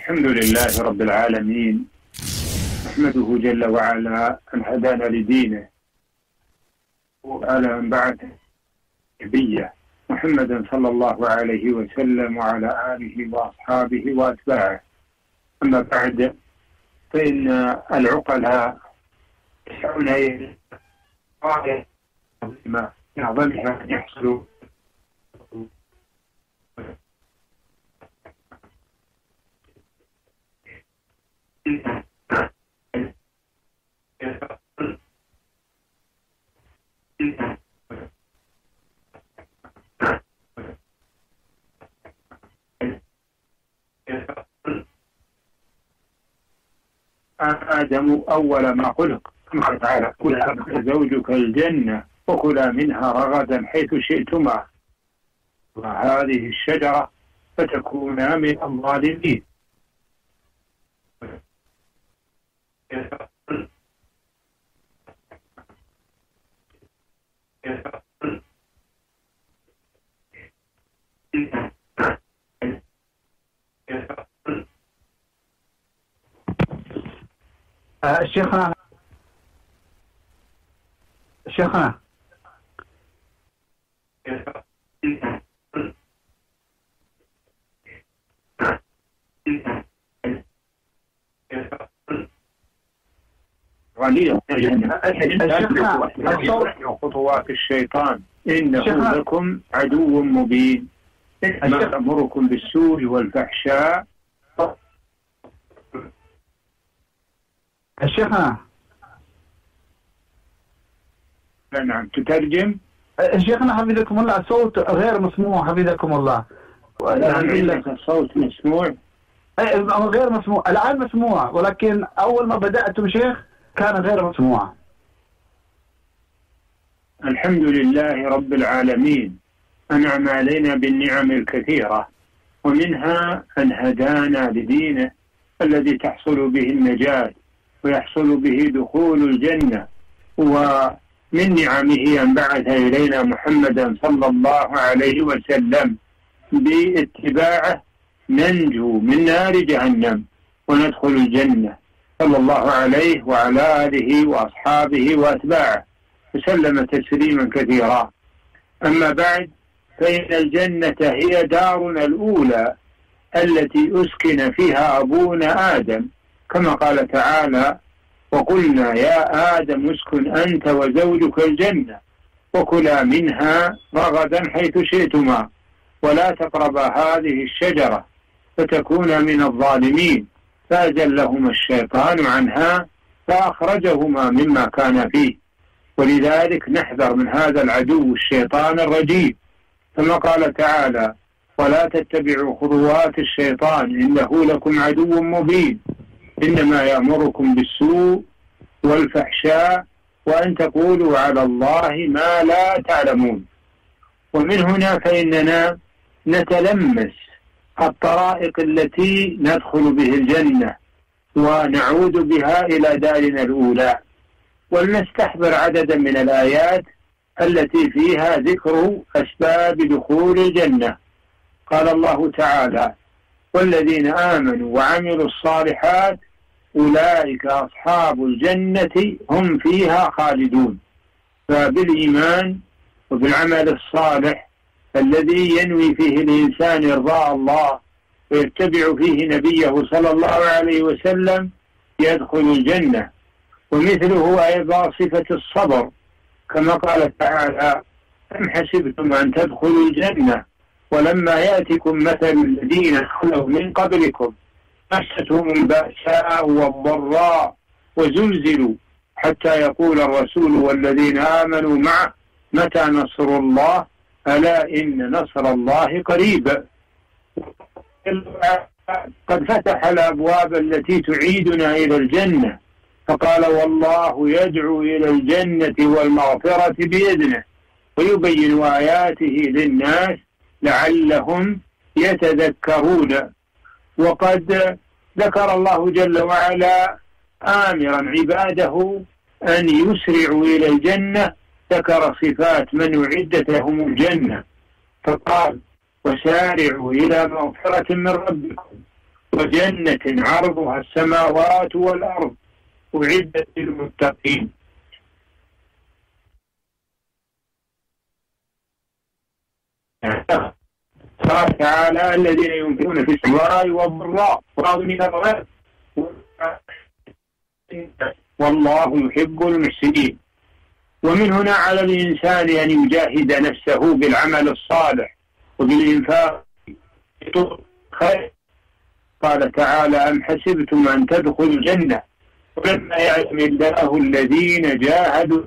الحمد لله رب العالمين، نحمده جل وعلا أن هدانا لدينه وعلى أن بعث نبيه محمدا صلى الله عليه وسلم وعلى آله وأصحابه وأتباعه. أما بعد، فإن العقلاء يسعون إلى غاية عظيمة من أعظمها أن يحصلوا آدم أول ما خلق، كما تعالى: كلا زوجك الجنة وكلا منها رغدا حيث شئتما وهذه الشجرة فتكونا من الظالمين. شيخنا خطوات الشيطان إنه لكم عدو مبين، إنما يأمركم بالسوء والفحشاء. الشيخنا نعم، تترجم. شيخنا حفظكم الله، الصوت غير مسموع حفظكم الله. الصوت مسموع؟ غير مسموع الآن، مسموع ولكن أول ما بدأتم شيخ كان غير مسموع. الحمد لله رب العالمين، أنعم علينا بالنعم الكثيرة، ومنها أن هدانا لدينه الذي تحصل به النجاة ويحصل به دخول الجنة، ومن نعمه أن بعث إلينا محمدا صلى الله عليه وسلم باتباعه ننجو من نار جهنم وندخل الجنة، صلى الله عليه وعلى آله وأصحابه وأتباعه وسلم تسليما كثيرا. أما بعد، فإن الجنة هي دارنا الأولى التي أسكن فيها أبونا آدم، كما قال تعالى: وقلنا يا آدم اسكن أنت وزوجك الجنة وكلا منها رغدا حيث شئتما ولا تقربا هذه الشجرة فتكونا من الظالمين، فأزلهما الشيطان عنها فأخرجهما مما كان فيه. ولذلك نحذر من هذا العدو الشيطان الرجيم، كما قال تعالى: ولا تتبعوا خطوات الشيطان إنه لكم عدو مبين، إنما يأمركم بالسوء والفحشاء وأن تقولوا على الله ما لا تعلمون. ومن هنا فإننا نتلمس الطرائق التي ندخل به الجنة ونعود بها إلى دارنا الأولى، ولنستحضر عددا من الآيات التي فيها ذكر أسباب دخول الجنة. قال الله تعالى: والذين آمنوا وعملوا الصالحات أولئك أصحاب الجنة هم فيها خالدون. فبالإيمان وبالعمل الصالح الذي ينوي فيه الإنسان إرضاء الله ويتبع فيه نبيه صلى الله عليه وسلم يدخل الجنة. ومثله أيضا صفة الصبر، كما قال تعالى: أم حسبتم أن تدخلوا الجنة ولما يأتكم مثل الذين خلوا من قبلكم مستهم البأساء والضراء وزلزلوا حتى يقول الرسول والذين آمنوا معه متى نصر الله ألا إن نصر الله قريب. قد فتح الأبواب التي تعيدنا إلى الجنة، فقال: والله يدعو إلى الجنة والمغفرة بإذنه ويبين آياته للناس لعلهم يتذكرون. وقد ذكر الله جل وعلا آمرا عباده أن يسرعوا إلى الجنة، ذكر صفات من أعدت لهم الجنة فقال: وسارعوا إلى مغفرة من ربكم وجنة عرضها السماوات والأرض أعدت للمتقين. قال تعالى الذين ينفقون في السراء والضراء وراغبين الغيب والله يحب المحسنين. ومن هنا على الإنسان أن يجاهد نفسه بالعمل الصالح وبالإنفاق خير. قال تعالى أم حسبتم أن تدخلوا الجنة ولما يعلم الله الذين جاهدوا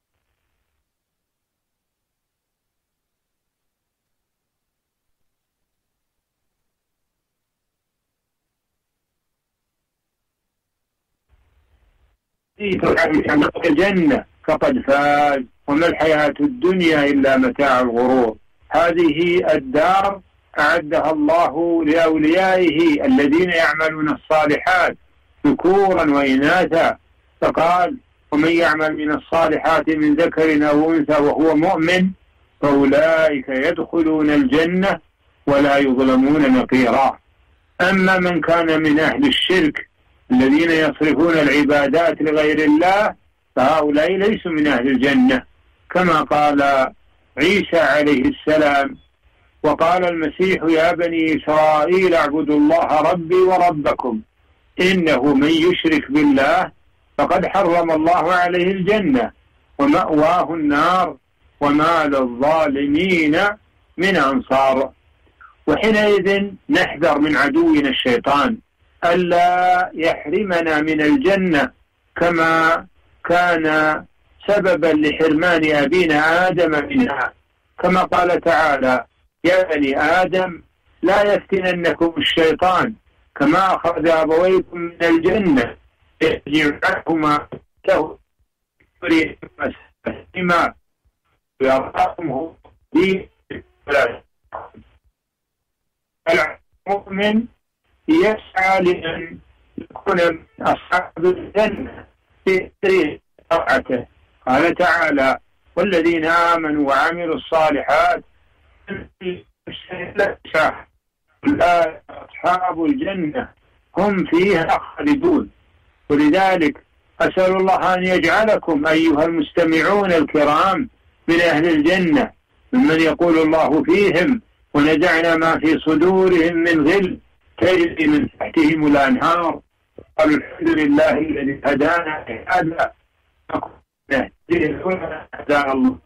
الجنة فقد فاز وما الحياة الدنيا إلا متاع الغرور. هذه الدار أعدها الله لأوليائه الذين يعملون الصالحات ذكورا وإناثا، فقال ومن يعمل من الصالحات من ذكر أو أنثى وهو مؤمن فأولئك يدخلون الجنة ولا يظلمون نقيرا. أما من كان من أهل الشرك الذين يصرفون العبادات لغير الله فهؤلاء ليسوا من أهل الجنة، كما قال عيسى عليه السلام وقال المسيح يا بني إسرائيل اعبدوا الله ربي وربكم إنه من يشرك بالله فقد حرم الله عليه الجنة ومأواه النار وما للظالمين من أنصار. وحينئذ نحذر من عدونا الشيطان ألا يحرمنا من الجنة كما كان سببا لحرمان أبينا آدم منها، كما قال تعالى يا بني آدم لا يفتننكم الشيطان كما أخرج أبويكم من الجنة يرجعهما يريهما ويرحمه المؤمن يسعى لأن يكون من أصحاب الجنة في طاعته. قال تعالى والذين آمنوا وعملوا الصالحات أولئك أصحاب الجنة هم فيها خالدون. ولذلك أسأل الله أن يجعلكم أيها المستمعون الكرام من أهل الجنة ممن يقول الله فيهم ونزعنا ما في صدورهم من غل تجري من تحتهم الأنهار قالوا الحمد لله الذي هدانا لهذا نهديه لولا هدانا الله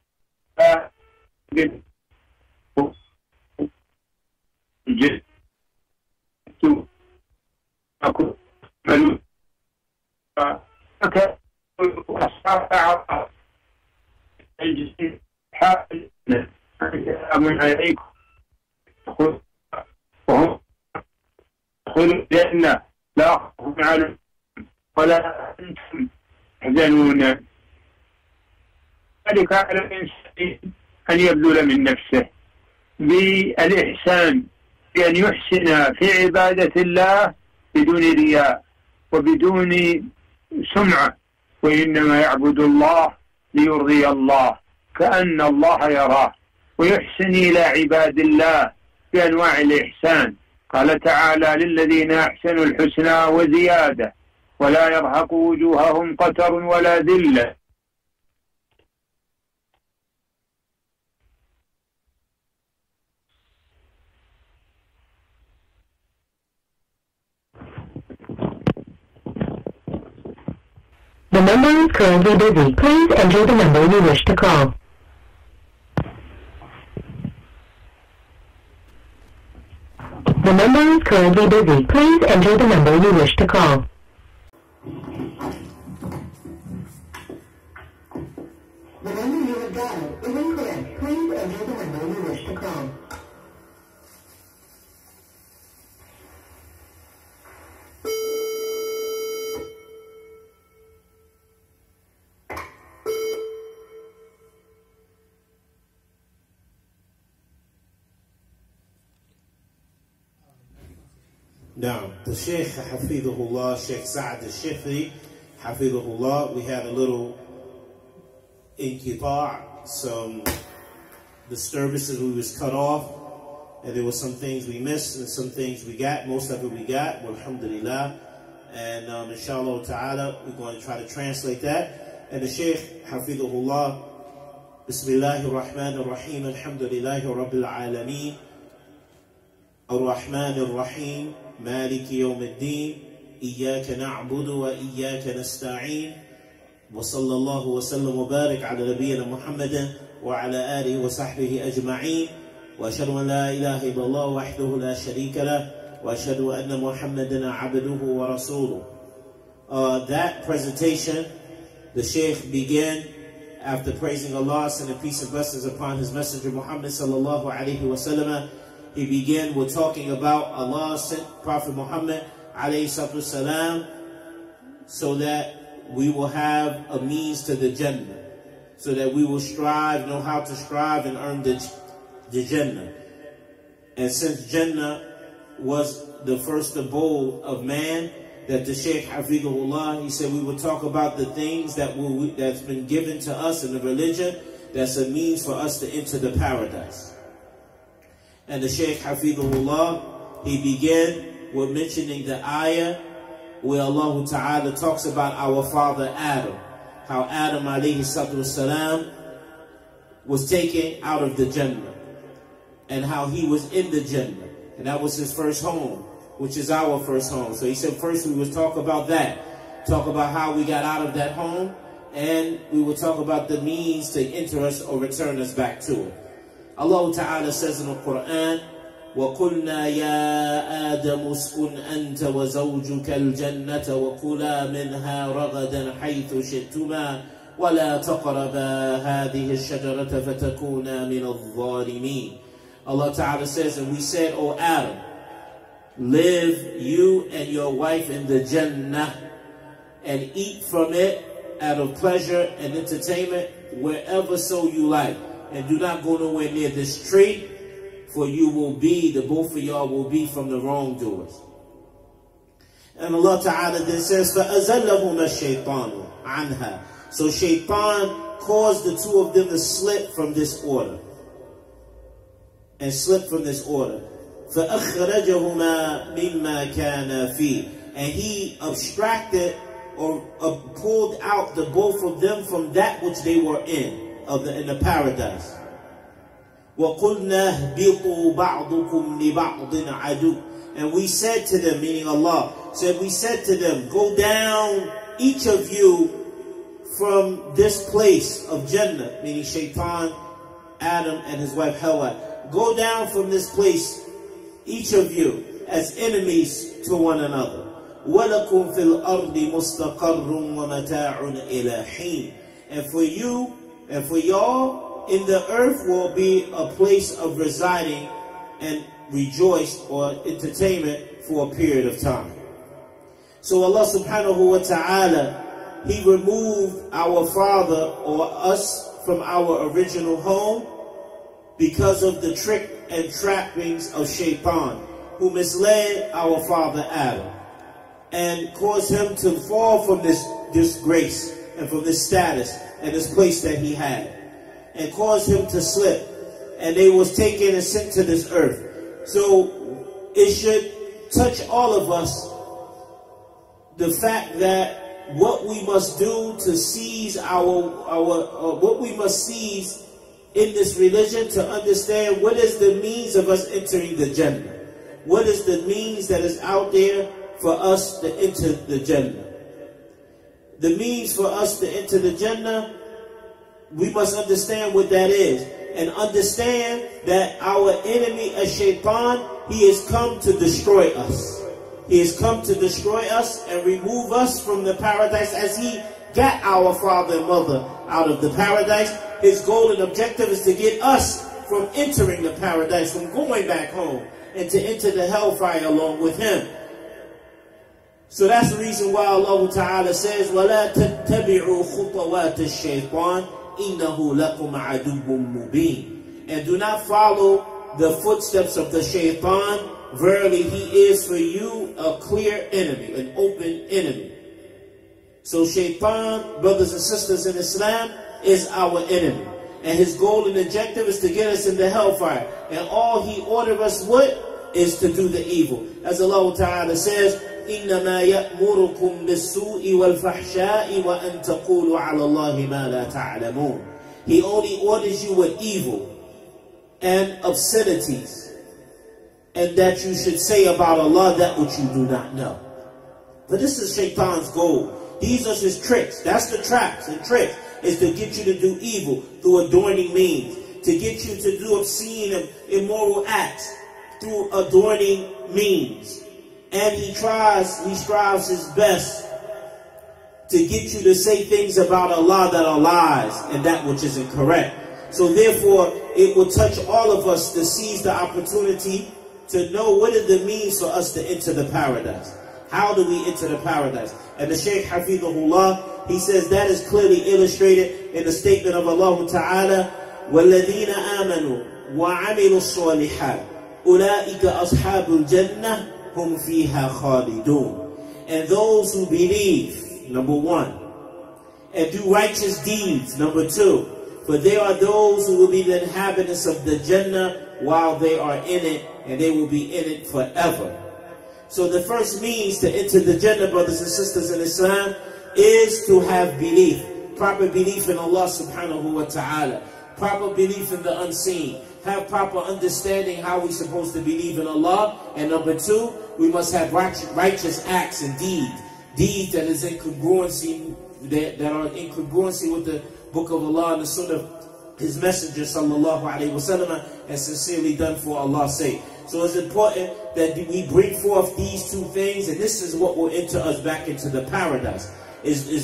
عليكم وهم ادخلوا الجنة لا خوف عليكم ولا أنتم تحزنون. ذلك على الإنسان أن يبذل من نفسه بالإحسان بأن يحسن في عبادة الله بدون رياء وبدون سمعة، وإنما يعبد الله ليرضي الله كأن الله يراه، ويحسن إلى عباد الله بأنواع الإحسان. قال تعالى للذين أحسنوا الحسنى وزيادة ولا يرهق وجوههم قتر ولا ذلة. The number is currently busy. Please enter the number you wish to call. The number is currently busy. Please enter the number you wish to call. The number you have dialed is incorrect. Please enter the number you wish to call. Now, the Sheikh Hafidhullah, Sheikh Sa'ad al-Shifri, Hafidhullah, we had a little inqita', some disturbances, we was cut off. And there were some things we missed and some things we got. Most of it we got. Alhamdulillah. And inshallah ta'ala, we're going to try to translate that. And the Shaykh, Hafidhullah, Bismillahir Rahmanir Rahim, Alhamdulillahi Rabbil Alameen, Ar-Rahmanir Rahim, Maliki Yawmiddin, Iyaka na'budu wa iyaka nasta'een, wa sallallahu wa sallam wa barik ala nabiyyina Muhammadin wa ala alihi wa sahbihi ajma'een, wa ashhadu an la ilaha illallah wahdahu la sharika lah, وَأَشْهَدُ أَنَّ مُحَمَّدًا عَبْدُهُ وَرَسُولُهُ. That presentation, the Shaykh began after praising Allah, sending peace and blessings upon His Messenger Muhammad sallallahu alaihi wasallam. He began with talking about Allah sent Prophet Muhammad alayhi salatu salam so that we will have a means to the Jannah, so that we will know how to strive and earn the Jannah. And since Jannah was the first abode of man, that the Shaykh Hafidhullah, he said we would talk about the things that's been given to us in the religion that's a means for us to enter the paradise. And the Shaykh Hafidhullah, he began with mentioning the ayah where Allah Ta'ala talks about our father Adam, how Adam alayhi salatu salam was taken out of the Jannah, and how he was in the Jannah. And that was his first home, which is our first home. So he said first we would talk about that. Talk about how we got out of that home. And we would talk about the means to enter us or return us back to it. Allah Ta'ala says in the Quran, وَقُلْنَا يَا آدَمُ اسْكُنْ أَنْتَ وَزَوْجُكَ الْجَنَّةَ وَكُلَا مِنْهَا رَغَدًا حَيْثُ شِئْتُمَا وَلَا تَقْرَبَا هَذِهِ الشَّجَرَةَ فَتَكُونَا مِنَ الظَّالِمِينَ. Allah Ta'ala says, and we said, O Adam, live you and your wife in the Jannah and eat from it out of pleasure and entertainment wherever so you like. And do not go nowhere near this tree, for you will be, the both of y'all will be from the wrongdoers. And Allah Ta'ala then says, فَأَزَلَّهُمَا الشَّيْطَانُ عَنْهَا. So Shaitan caused the two of them to slip from this order. And slip from this order. فَأَخْرَجَهُمَا مِمَّا كَانَ فِيهِ. And he abstracted or pulled out the both of them from that which they were in the paradise. وَقُلْنَا اهْبِطُوا بَعْضُكُمْ لِبَعْضٍ عَدُوٍّ. And we said to them, meaning Allah, we said to them, go down, each of you, from this place of Jannah, meaning Shaitan, Adam, and his wife Hawa. Go down from this place, each of you, as enemies to one another. وَلَكُمْ فِي الْأَرْضِ مُسْتَقَرٌّ وَمَتَاعٌ إِلَى حِينٍ. And for you, and for y'all, in the earth will be a place of residing and rejoice or entertainment for a period of time. So Allah subhanahu wa ta'ala, He removed our father or us from our original home because of the trick and trappings of Shaitan, who misled our father Adam and caused him to fall from this grace and from this status and this place that he had, and caused him to slip, and they was taken and sent to this earth. So it should touch all of us, the fact that what we must do to seize what we must seize in this religion, to understand what is the means of us entering the Jannah. What is the means that is out there for us to enter the Jannah? The means for us to enter the Jannah, we must understand what that is. And understand that our enemy, Shaitan, he has come to destroy us. He has come to destroy us and remove us from the paradise, as he got our father and mother out of the paradise. His goal and objective is to get us from entering the paradise, from going back home, and to enter the hellfire along with him. So that's the reason why Allah Ta'ala says, وَلَا تَتَّبِعُوا خُطَوَاتِ الشَّيْطَانِ إِنَّهُ لَكُمْ عَدُوٌّ مُبِينٌ. And do not follow the footsteps of the Shaitan. Verily, he is for you a clear enemy, an open enemy. So Shaitan, brothers and sisters in Islam, is our enemy. And his goal and objective is to get us into hellfire. And all he ordered us with is to do the evil. As Allah Ta'ala says, إِنَّمَا يَأْمُرُكُمْ بِالسُّوءِ وَالْفَحْشَاءِ وَأَن تَقُولُوا عَلَى اللَّهِ مَا لَا تَعْلَمُونَ. He only orders you with evil and obscenities, and that you should say about Allah that which you do not know. But this is Shaitan's goal. These are his tricks. That's the traps and tricks, is to get you to do evil through adorning means, to get you to do obscene and immoral acts through adorning means. And he strives his best to get you to say things about Allah that are lies and that which is incorrect. So therefore, it will touch all of us to seize the opportunity to know what are the means for us to enter the paradise. How do we enter the paradise? And the Shaykh Hafidhahullah, he says that is clearly illustrated in the statement of Allah Ta'ala, وَالَّذِينَ آمَنُوا وَعَمِلُوا الصَّالِحَاتِ أُولَٰئِكَ أَصْحَابُ الْجَنَّةِ هُمْ فِيهَا خَالِدُونَ. And those who believe, number one, and do righteous deeds, number two, for there are those who will be the inhabitants of the Jannah while they are in it, and they will be in it forever. So the first means to enter the Jannah, brothers and sisters in Islam, is to have belief. Proper belief in Allah subhanahu wa ta'ala. Proper belief in the unseen. Have proper understanding how we're supposed to believe in Allah. And number two, we must have righteous acts and deeds. Deeds that is in congruency, that are in congruency with the Book of Allah and the Sunnah of His Messenger sallallahu alayhi wa sallam, and sincerely done for Allah's sake. So it's important that we bring forth these two things, and this is what will enter us back into the paradise. Is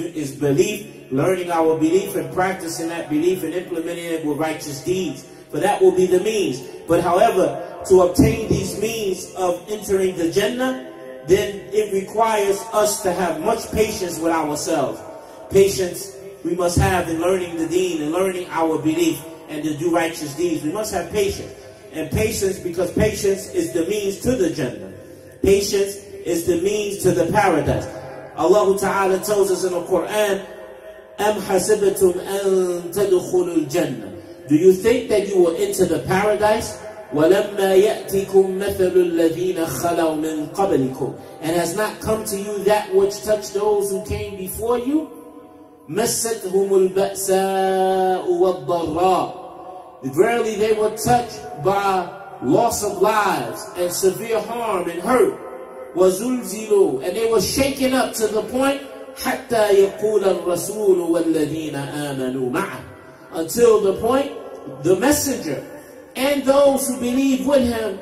belief, learning our belief and practicing that belief and implementing it with righteous deeds. But that will be the means. But however, to obtain these means of entering the Jannah, then it requires us to have much patience with ourselves. Patience we must have in learning the deen and learning our belief and to do righteous deeds. We must have patience. And patience, because patience is the means to the Jannah. Patience is the means to the paradise. Allah Ta'ala tells us in the Quran, أَمْ حَسِبَتُمْ أَن تَدْخُلُوا الْجَنَّةِ. Do you think that you will enter the paradise? وَلَمَّا يَأْتِكُمْ مَثَلُ الَّذِينَ خَلَوْا مِنْ قَبْلِكُمْ. And has not come to you that which touched those who came before you? مَسَّتْهُمُ الْبَأْسَاءُ وَالضَّرَّاءُ. Verily they were touched by loss of lives and severe harm and hurt. وَزُلْزِلُوا. And they were shaken up to the point حَتَّى يَقُولَ الرَّسُولُ وَالَّذِينَ آمَنُوا مَعَهُ. Until the point the messenger and those who believe with him,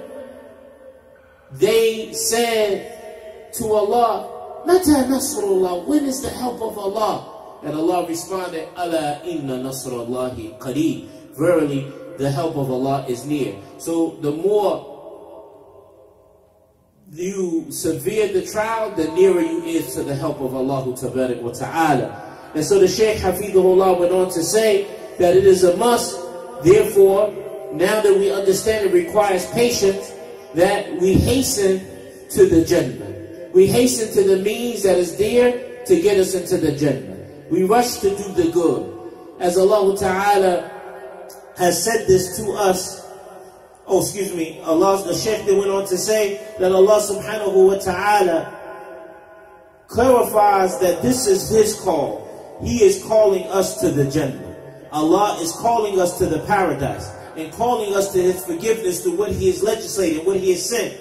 they said to Allah, مَتَى نَصْرُ اللَّهِ. When is the help of Allah? And Allah responded, أَلَا إِنَّ نَصْرَ اللَّهِ قَرِيبٌ. Verily, the help of Allah is near. So the more you severe the trial, the nearer you is to the help of Allah Tabarak wa Ta'ala. And so the Shaykh Hafidhahullah went on to say that it is a must, therefore, now that we understand it requires patience, that we hasten to the Jannah. We hasten to the means that is there to get us into the Jannah. We rush to do the good. As Allah Ta'ala has said this to us, the Shaykh went on to say that Allah Subhanahu wa Ta'ala clarifies that this is His call. He is calling us to the Jannah. Allah is calling us to the paradise and calling us to His forgiveness through what He has legislated, what He has sent.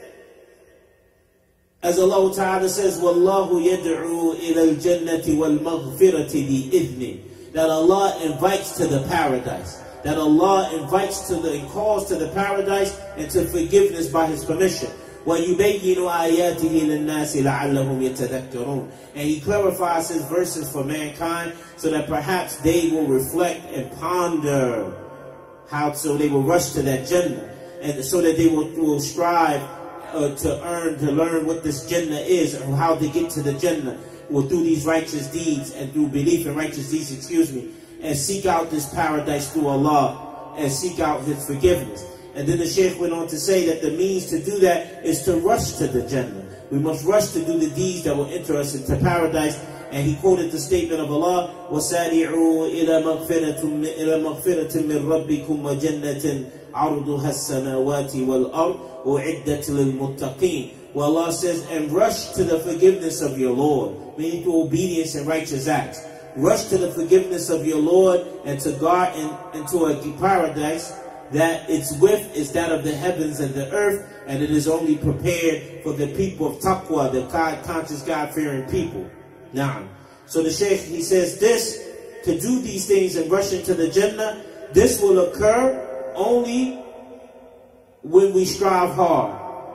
As Allah Ta'ala says, وَاللَّهُ يَدْعُو إِلَى الْجَنَّةِ وَالْمَغْفِرَةِ بِإِذْنِهِ. That Allah invites to the paradise. That Allah invites to the and calls to the paradise and to forgiveness by His permission. وَيُبَيِّنُ آيَاتِهِ لِلنَّاسِ لَعَلَّهُمْ يَتَذَكَّرُونَ. And He clarifies His verses for mankind so that perhaps they will reflect and ponder so they will rush to that Jannah, and so that they will strive to learn what this Jannah is and how to get to the Jannah through these righteous deeds and through belief in righteous deeds, and seek out this paradise through Allah and seek out His forgiveness. And then the Shaykh went on to say that the means to do that is to rush to the Jannah. We must rush to do the deeds that will enter us into paradise. And he quoted the statement of Allah, وَسَارِعُوا إِلَى مَغْفِرَةٍ مِّن رَبِّكُمْ وَجَنَّةٍ عَرْضُهَا السَّمَاوَاتِ وَالْأَرْضِ أُعِدَّتْ لِلْمُتَّقِينَ. Where Allah says, and rush to the forgiveness of your Lord, meaning through obedience and righteous acts. Rush to the forgiveness of your Lord and to God and to a paradise that its width is that of the heavens and the earth, and it is only prepared for the people of taqwa, the conscious God-fearing people. Now, so the Shaykh, he says this, to do these things and rush into the Jannah, this will occur only when we strive hard.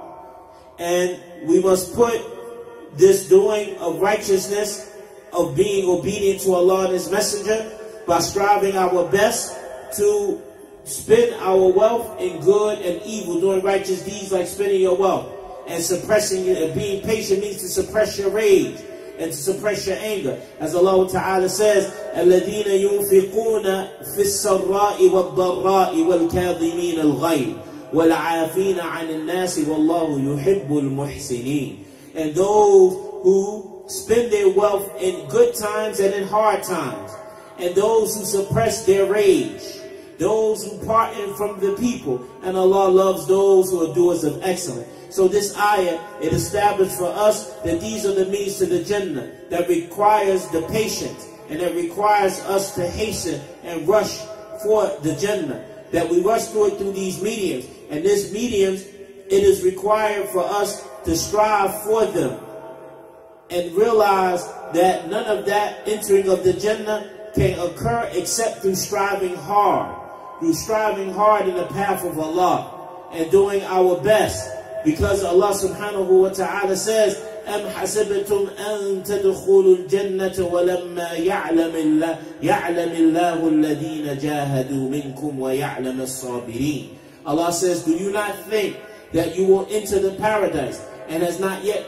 And we must put this doing of righteousness, of being obedient to Allah and His Messenger, by striving our best to spend our wealth in good and evil, doing righteous deeds like spending your wealth, and suppressing it, and being patient means to suppress your rage and to suppress your anger. As Allah Ta'ala says, الَّذِينَ يُنْفِقُونَ فِي السَّرَّاءِ وَالضَّرَّاءِ وَالْكَاظِمِينَ الْغَيْظَ وَالْعَافِينَ عَنِ النَّاسِ وَاللَّهُ يُحِبُّ الْمُحْسِنِينَ. And those who spend their wealth in good times and in hard times, and those who suppress their rage, those who pardon from the people, and Allah loves those who are doers of excellence. So this ayah, it established for us that these are the means to the Jannah, that requires the patience, and that requires us to hasten and rush for the Jannah, that we rush through it through these mediums. And these mediums, it is required for us to strive for them and realize that none of that entering of the Jannah can occur except through striving hard. Through striving hard in the path of Allah and doing our best. Because Allah subhanahu wa ta'ala says, أَمْ حَسِبْتُمْ أَن تَدْخُلُوا الْجَنَّةَ وَلَمَّا يَعْلَمِ اللَّهُ الَّذِينَ جَاهَدُوا مِنْكُمْ وَيَعْلَمَ الصَّابِرِينَ. Allah says, do you not think that you will enter the paradise, and has not yet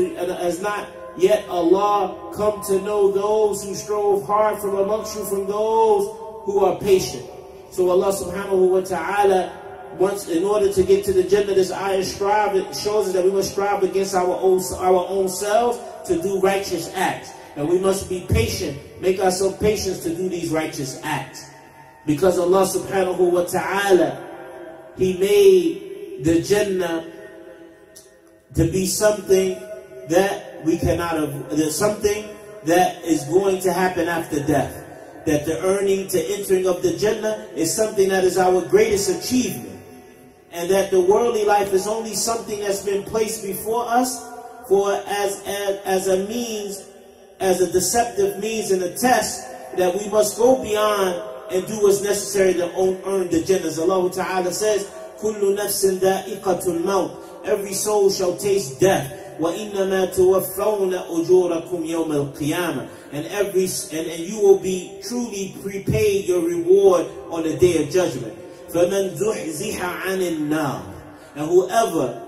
Allah come to know those who strove hard from amongst you, from those who are patient. So Allah subhanahu wa ta'ala wants, in order to get to the Jannah, this ayah shows us that we must strive against our own selves to do righteous acts. And we must be patient, make ourselves patient to do these righteous acts. Because Allah subhanahu wa ta'ala, He made the Jannah to be something that we cannot have, there's something that is going to happen after death. That the earning to entering of the Jannah is something that is our greatest achievement. And that the worldly life is only something that's been placed before us for as a means, as a deceptive means and a test that we must go beyond and do what's necessary to earn the Jannah. As Allah Ta'ala says, كُلُّ نَفْسٍ دَائِقَةُ الْمَوْتِ. Every soul shall taste death. وَإِنَّمَا تُوَفَّوْنَ أُجُورَكُمْ يَوْمَ الْقِيَامَةِ. And you will be truly prepaid your reward on the day of judgment. فَمَنْ زُحْزِحَ عَنِ النَّارِ. And whoever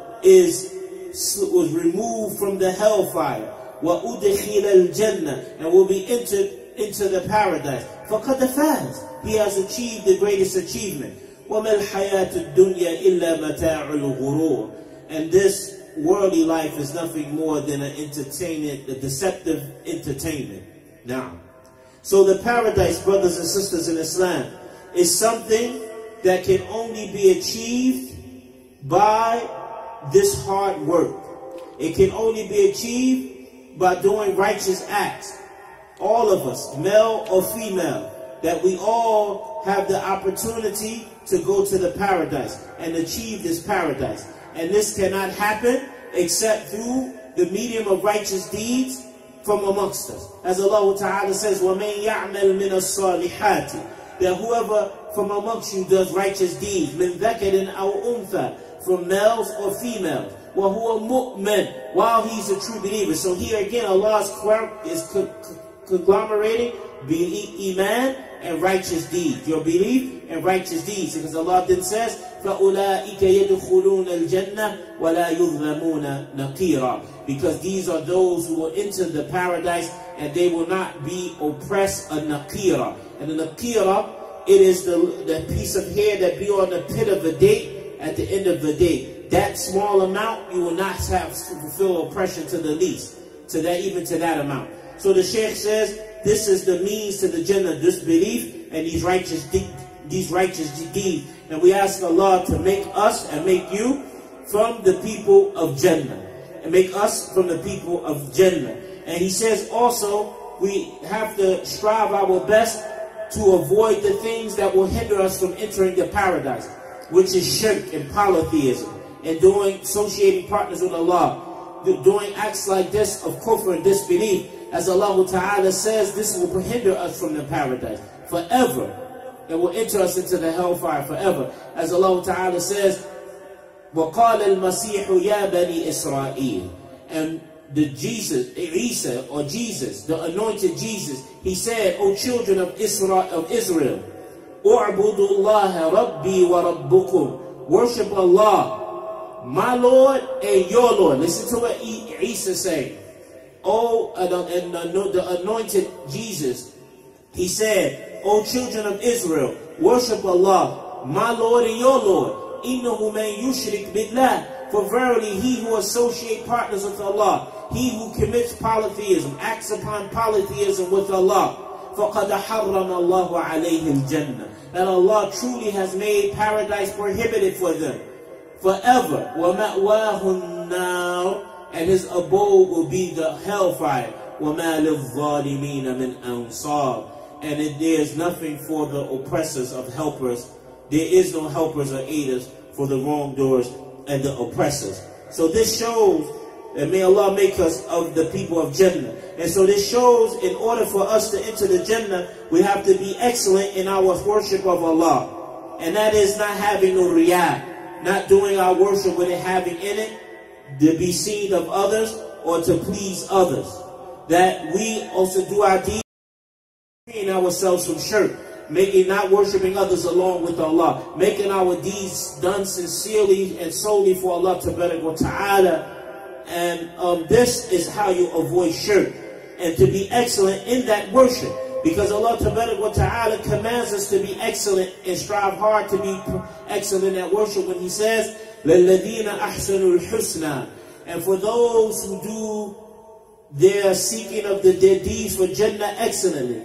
was removed from the hellfire, وَأُدْخِلَ الْجَنَّةِ, and will be entered into the paradise, فَقَدْ فَازَ. He has achieved the greatest achievement. وَمَا الْحَيَاةُ الدُّنْيَا إِلَّا مَتَاعُ الْغُرُورِ. And this worldly life is nothing more than an entertainment, a deceptive entertainment. Now, so the paradise, brothers and sisters in Islam, is something that can only be achieved by this hard work. It can only be achieved by doing righteous acts. All of us, male or female, that we all have the opportunity to go to the paradise and achieve this paradise. And this cannot happen except through the medium of righteous deeds from amongst us. As Allah Ta'ala says, وَمَنْ يَعْمَلْ مِنَ الصَّالِحَاتِ. That whoever from amongst you does righteous deeds, مِنْ ذَكَرٍ أَوْ أُنْثَى, from males or females, وَهُوَ مُؤْمِنٌ, while he's a true believer. So here again, Allah is conglomerating iman and righteous deeds. Your belief and righteous deeds. Because Allah then says, فَأُولَٰئِكَ يَدْخُلُونَ الْجَنَّةِ وَلَا يُظْلَمُونَ نَقِيرًا. Because these are those who will enter the paradise and they will not be oppressed. A naqira. And a naqira, it is the piece of hair that be on the pit of a date at the end of the day. That small amount, you will not have to fulfill oppression to the least. Even to that amount. So the Shaykh says, this is the means to the Jannah, this belief and these righteous deeds. And we ask Allah to make us and make you from the people of Jannah. And make us from the people of Jannah. And he says also, we have to strive our best to avoid the things that will hinder us from entering the paradise, which is shirk and polytheism, and associating partners with Allah, doing acts like this of kufr and disbelief. As Allah Ta'ala says, this will hinder us from the paradise forever. It will enter us into the hellfire forever. As Allah Ta'ala says, وَقَالَ الْمَسِيحُ يَا بَنِي إِسْرَائِيلِ. And the Jesus, Isa, or Jesus, the anointed Jesus, he said, O children of Israel, اُعْبُدُوا اللَّهَ رَبِّي وَرَبُّكُمْ. Worship Allah, my Lord and your Lord. Listen to what Isa say. The anointed Jesus, he said, O children of Israel, worship Allah, my Lord and your Lord. إِنَّهُ مَنْ يُشْرِكْ بِاللَّهِ. For verily he who associates partners with Allah, he who commits polytheism, acts upon polytheism with Allah, فَقَدْ حَرَّمَ اللَّهُ عَلَيْهِ الْجَنَّةِ. That Allah truly has made paradise prohibited for them forever. وَمَأْوَاهُ النَّارِ. And his abode will be the hellfire. وَمَا لِلظَّالِمِينَ مِنْ أَنصَارٍ. And there is nothing for the oppressors of helpers. There is no helpers or aiders for the wrongdoers and the oppressors. So this shows, and may Allah make us of the people of Jannah. And so this shows, in order for us to enter the Jannah, we have to be excellent in our worship of Allah. And that is not having no riyah, not doing our worship with it having in it to be seen of others or to please others. That we also do our deeds, freeing ourselves from shirk, making not worshiping others along with Allah, making our deeds done sincerely and solely for Allah Ta'ala. And this is how you avoid shirk, and to be excellent in that worship, because Allah Ta'ala commands us to be excellent and strive hard to be excellent at worship when he says, لَلَّذِينَ أَحْسَنُوا الْحُسْنَى. And for those who do their seeking of their deeds for Jannah excellently.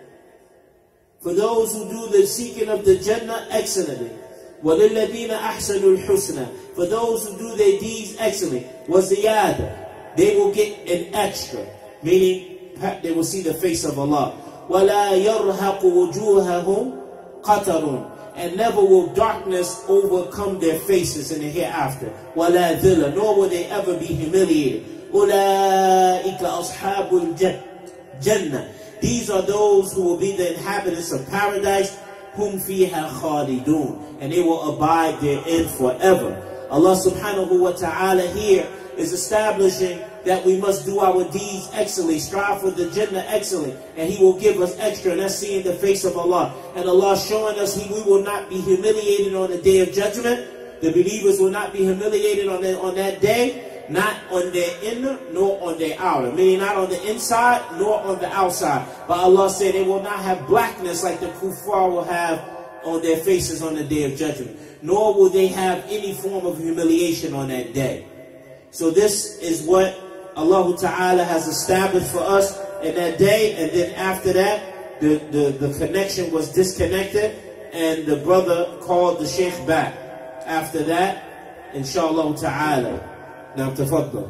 For those who do the seeking of the Jannah excellently. وَلِلَّذِينَ أَحْسَنُوا الْحُسْنَى. For those who do their deeds excellently. وَزِيَادَةً. They will get an extra. Meaning, they will see the face of Allah. وَلَا يَرْهَقُ وُجُوهَهُمْ قَتَرٌ. And never will darkness overcome their faces in the hereafter. وَلَا ذِلَّ. Nor will they ever be humiliated. أُولَٰئِكَ أَصْحَابُ الْجَنَّةِ. These are those who will be the inhabitants of paradise, hum fiha khalidun, and they will abide therein forever. Allah subhanahu wa ta'ala here is establishing that we must do our deeds excellently, strive for the Jannah excellently, and he will give us extra, and that's seeing the face of Allah. And Allah showing us we will not be humiliated on the day of judgment. The believers will not be humiliated on that day, not on their inner nor on their outer, meaning not on the inside nor on the outside. But Allah said they will not have blackness like the kuffar will have on their faces on the day of judgment, nor will they have any form of humiliation on that day. So this is what Allah Ta'ala has established for us in that day. And then after that, the connection was disconnected, and the brother called the Sheikh back. After that, inshallah Ta'ala. نعم تفضل.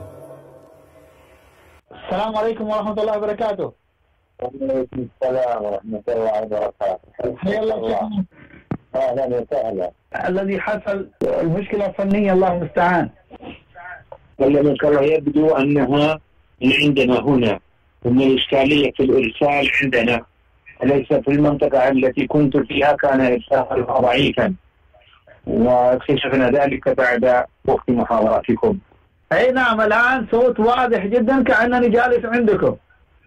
السلام عليكم ورحمة الله وبركاته. وعليكم السلام ورحمة الله وبركاته. حيا الله. أهلا وسهلا. الذي حصل المشكلة الفنية الله المستعان. كلمك الله يبدو أنها من عندنا هنا، أن الإشكالية في الإرسال عندنا، أليس في المنطقة التي كنت فيها كان إرسالها ضعيفا، واكتشفنا ذلك بعد وقت محاوراتكم. اي نعم، الان صوت واضح جدا كأنني جالس عندكم.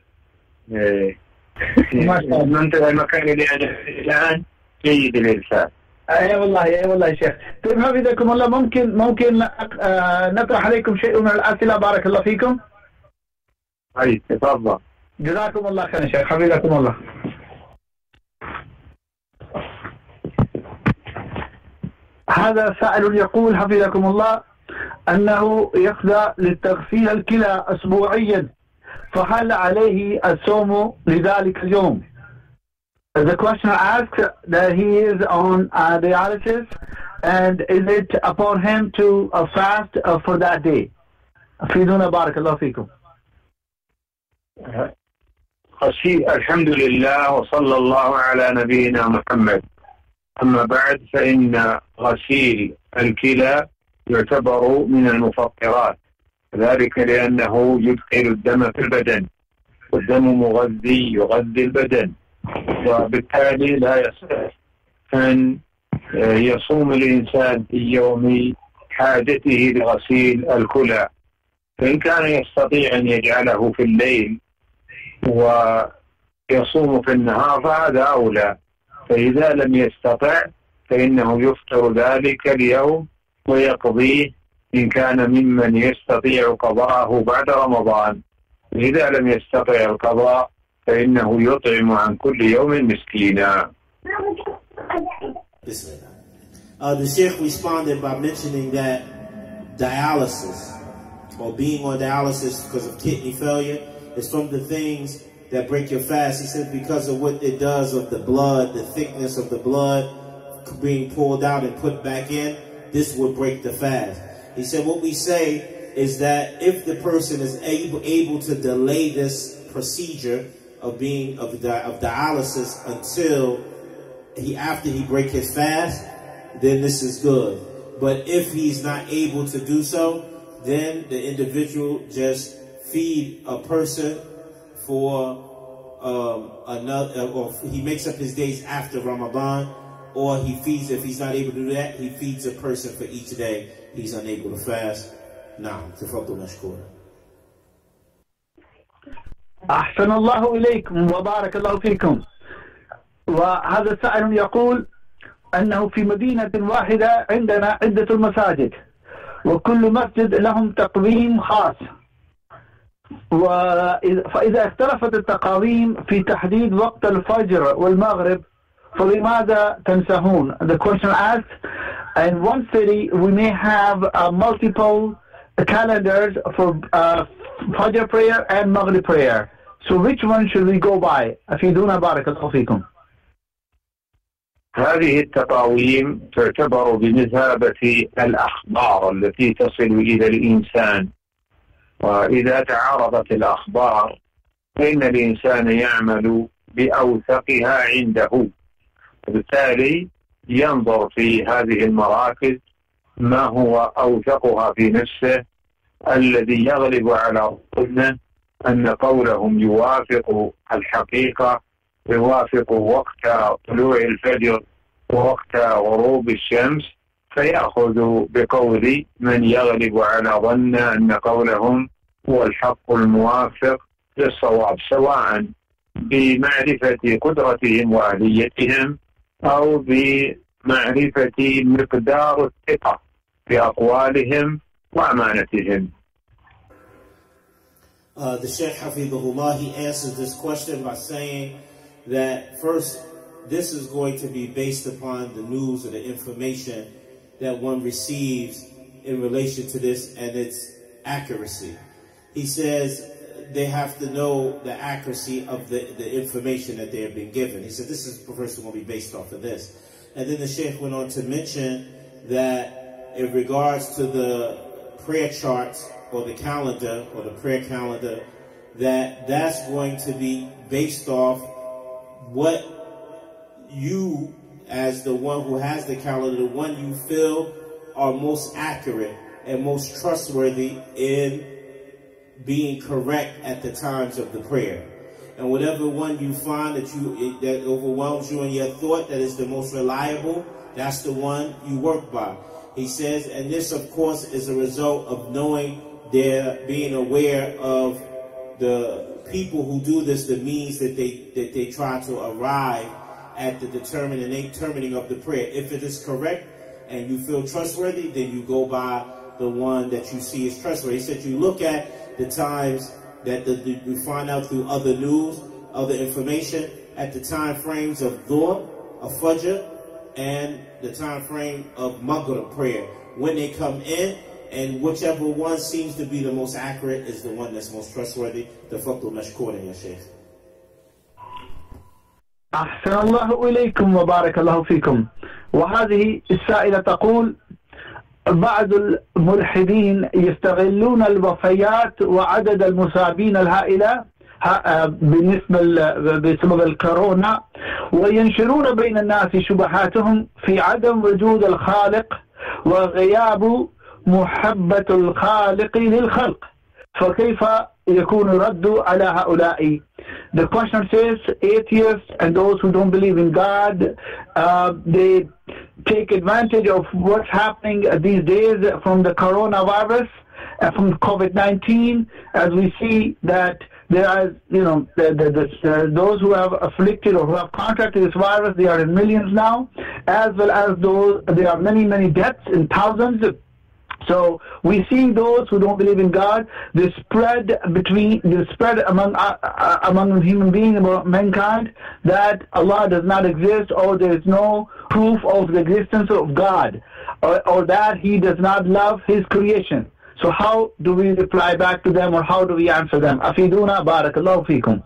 المنطقة المكان اللي أنا فيه الآن جيد الإرسال. اي والله اي والله يا شيخ. طيب حفظكم الله، ممكن نطرح عليكم شيء من الأسئلة؟ بارك الله فيكم. أي تفضل. جزاكم الله خير يا شيخ، حفظكم الله. هذا سائل يقول حفظكم الله أنه يخضع للتغسيل الكلى أسبوعيا فهل عليه الصوم لذلك اليوم? The questioner asks that he is on dialysis, and is it upon him to fast for that day? أفيدونا بارك الله فيكم. الحمد لله وصلى الله على نبينا محمد. أما بعد، فإن غسيل الكلى يعتبر من المفطرات، ذلك لأنه يدخل الدم في البدن، والدم مغذي يغذي البدن، وبالتالي لا يصح أن يصوم الإنسان في يوم حاجته لغسيل الكلى. فإن كان يستطيع أن يجعله في الليل ويصوم في النهار فهذا أولى، فإذا لم يستطع فإنه يفطر ذلك اليوم ويقضيه إن كان ممن يستطيع قضاءه بعد رمضان. إذا لم يستطع القضاء فإنه يطعم عن كل يوم مسكينا. The Sheikh responded by mentioning that dialysis, or being on dialysis because of kidney failure, is from the things that break your fast. He said because of what it does of the blood, the thickness of the blood being pulled out and put back in, this would break the fast. He said what we say is that if the person is able to delay this procedure of dialysis until after he break his fast, then this is good. But if he's not able to do so, then the individual just feed a person for another, or he makes up his days after Ramadan, or he feeds, if he's not able to do that, he feeds a person for each day he's unable to fast. نعم تفضل مشكورا. أحسن الله إليكم وبارك الله فيكم. وهذا السائل يقول أنه في مدينة واحدة عندنا عدة المساجد، وكل مسجد لهم تقويم خاص، فإذا اختلفت التقاويم في تحديد وقت الفجر والمغرب فلماذا تنسهون? The question asks, in one city we may have multiple calendars for Fajr prayer and Maghrib prayer. So which one should we go by? أفيدونا بارك الله فيكم. هذه التقاويم تعتبر بمثابة الأخبار التي تصل إلى الإنسان، وإذا تعارضت الأخبار فإن الإنسان يعمل بأوثقها عنده، وبالتالي ينظر في هذه المراكز ما هو أوثقها في نفسه، الذي يغلب على ظنه أن قولهم يوافق الحقيقة، يوافق وقت طلوع الفجر ووقت غروب الشمس، فيأخذ بقول من يغلب على ظنه أن قولهم هو الحق الموافق للصواب، سواء بمعرفة قدرتهم وأهليتهم أو بمعرفة مقدار الثقة بأقوالهم وأمانتهم. The Sheikh Hafidhullah, he answers this question by saying that first, this is going to be based upon the news or the information that one receives in relation to this and its accuracy. He says they have to know the accuracy of the information that they have been given. He said this is first going to be based off of this. And then the Sheikh went on to mention that in regards to the prayer charts or the calendar or the prayer calendar, that's going to be based off what you, as the one who has the calendar, the one you feel are most accurate and most trustworthy in being correct at the times of the prayer. And whatever one you find that overwhelms you in your thought that is the most reliable, that's the one you work by. He says, and this of course is a result of knowing being aware of the people who do this, the means that they try to arrive at the determining of the prayer. If it is correct and you feel trustworthy, then you go by the one that you see is trustworthy. He said you look at the times that you find out through other news, other information, at the time frames of Dhuhr, of Fajr, and the time frame of Maghrib prayer. When they come in, and whichever one seems to be the most accurate is the one that's most trustworthy. تفضل مشكورا يا شيخ. أحسن الله إليكم وبارك الله فيكم. وهذه السائلة تقول: بعض الملحدين يستغلون الوفيات وعدد المصابين الهائلة بسبب الكورونا، وينشرون بين الناس شبهاتهم في عدم وجود الخالق وغياب محبة الخالق للخلق، فكيف يكون الرد على هؤلاء؟ The question says, atheists and those who don't believe in God, they take advantage of what's happening these days from the coronavirus, from COVID-19, as we see that there are, those who have afflicted or who have contracted this virus, they are in millions now, as well as those, there are many, many deaths in thousands. So we see those who don't believe in God, the spread among human beings, among mankind, that Allah does not exist, or there is no proof of the existence of God, or that He does not love His creation. So how do we reply back to them, or how do we answer them? أفيدونا بارك الله فيكم.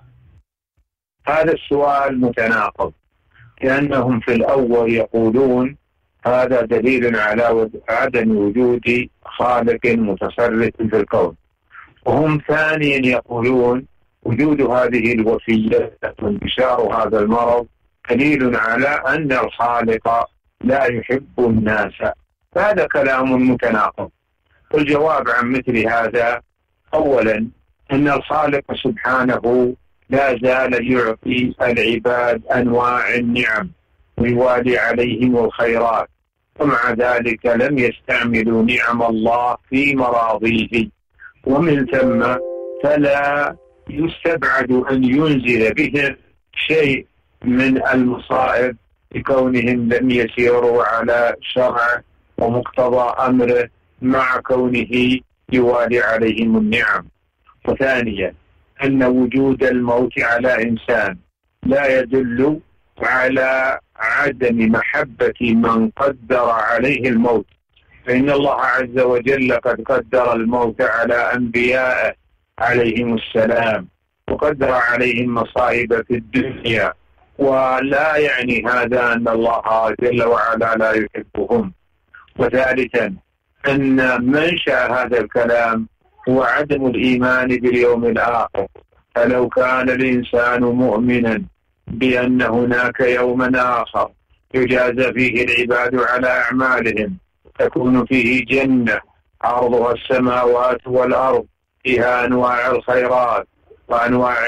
هذا السؤال متناقض، لأنهم في الأول يقولون هذا دليل على عدم وجود خالق متصرف في الكون، وهم ثانيا يقولون وجود هذه الوفيات وانتشار هذا المرض دليل على أن الخالق لا يحب الناس. هذا كلام متناقض. والجواب عن مثل هذا: أولا، أن الخالق سبحانه لا زال يعطي العباد أنواع النعم ويوالي عليهم الخيرات، ومع ذلك لم يستعملوا نعم الله في مراضيه، ومن ثم فلا يستبعد أن ينزل بهم شيء من المصائب لكونهم لم يسيروا على شرع ومقتضى أمره مع كونه يوالي عليهم النعم. وثانيا، أن وجود الموت على إنسان لا يدل على عدم محبة من قدر عليه الموت، فإن الله عز وجل قد قدر الموت على أنبيائه عليهم السلام، وقدر عليهم مصائب في الدنيا، ولا يعني هذا أن الله جل وعلا لا يحبهم. وثالثا، أن منشأ هذا الكلام هو عدم الإيمان باليوم الآخر، فلو كان الإنسان مؤمنا بأن هناك يوما آخر يجازى فيه العباد على أعمالهم، تكون فيه جنة عرضها السماوات والأرض، فيها أنواع الخيرات وأنواع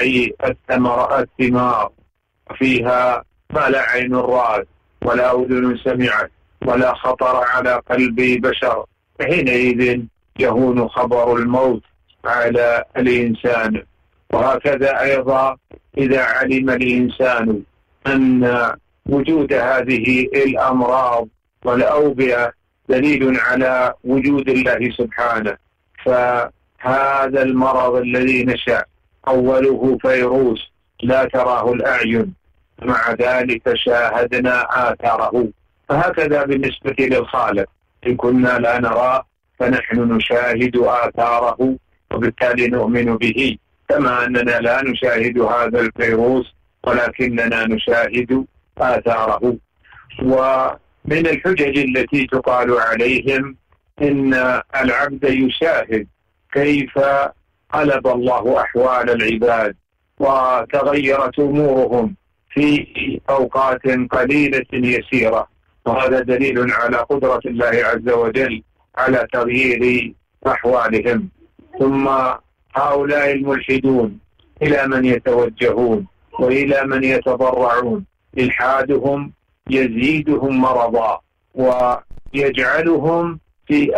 الثمار، وفيها ما لا عين رأت ولا أذن سمعت ولا خطر على قلب بشر، فحينئذ يهون خبر الموت على الإنسان. وهكذا أيضا إذا علم الإنسان أن وجود هذه الأمراض والأوبئة دليل على وجود الله سبحانه، فهذا المرض الذي نشأ أوله فيروس لا تراه الأعين، مع ذلك شاهدنا آثاره. فهكذا بالنسبة للخالق، إن كنا لا نراه فنحن نشاهد آثاره، وبالتالي نؤمن به، كما أننا لا نشاهد هذا الفيروس ولكننا نشاهد آثاره. ومن الحجج التي تقال عليهم إن العبد يشاهد كيف قلب الله أحوال العباد وتغيرت أمورهم في أوقات قليلة يسيرة، وهذا دليل على قدرة الله عز وجل على تغيير أحوالهم. ثم هؤلاء الملحدون إلى من يتوجهون وإلى من يتضرعون؟ إلحادهم يزيدهم مرضا ويجعلهم في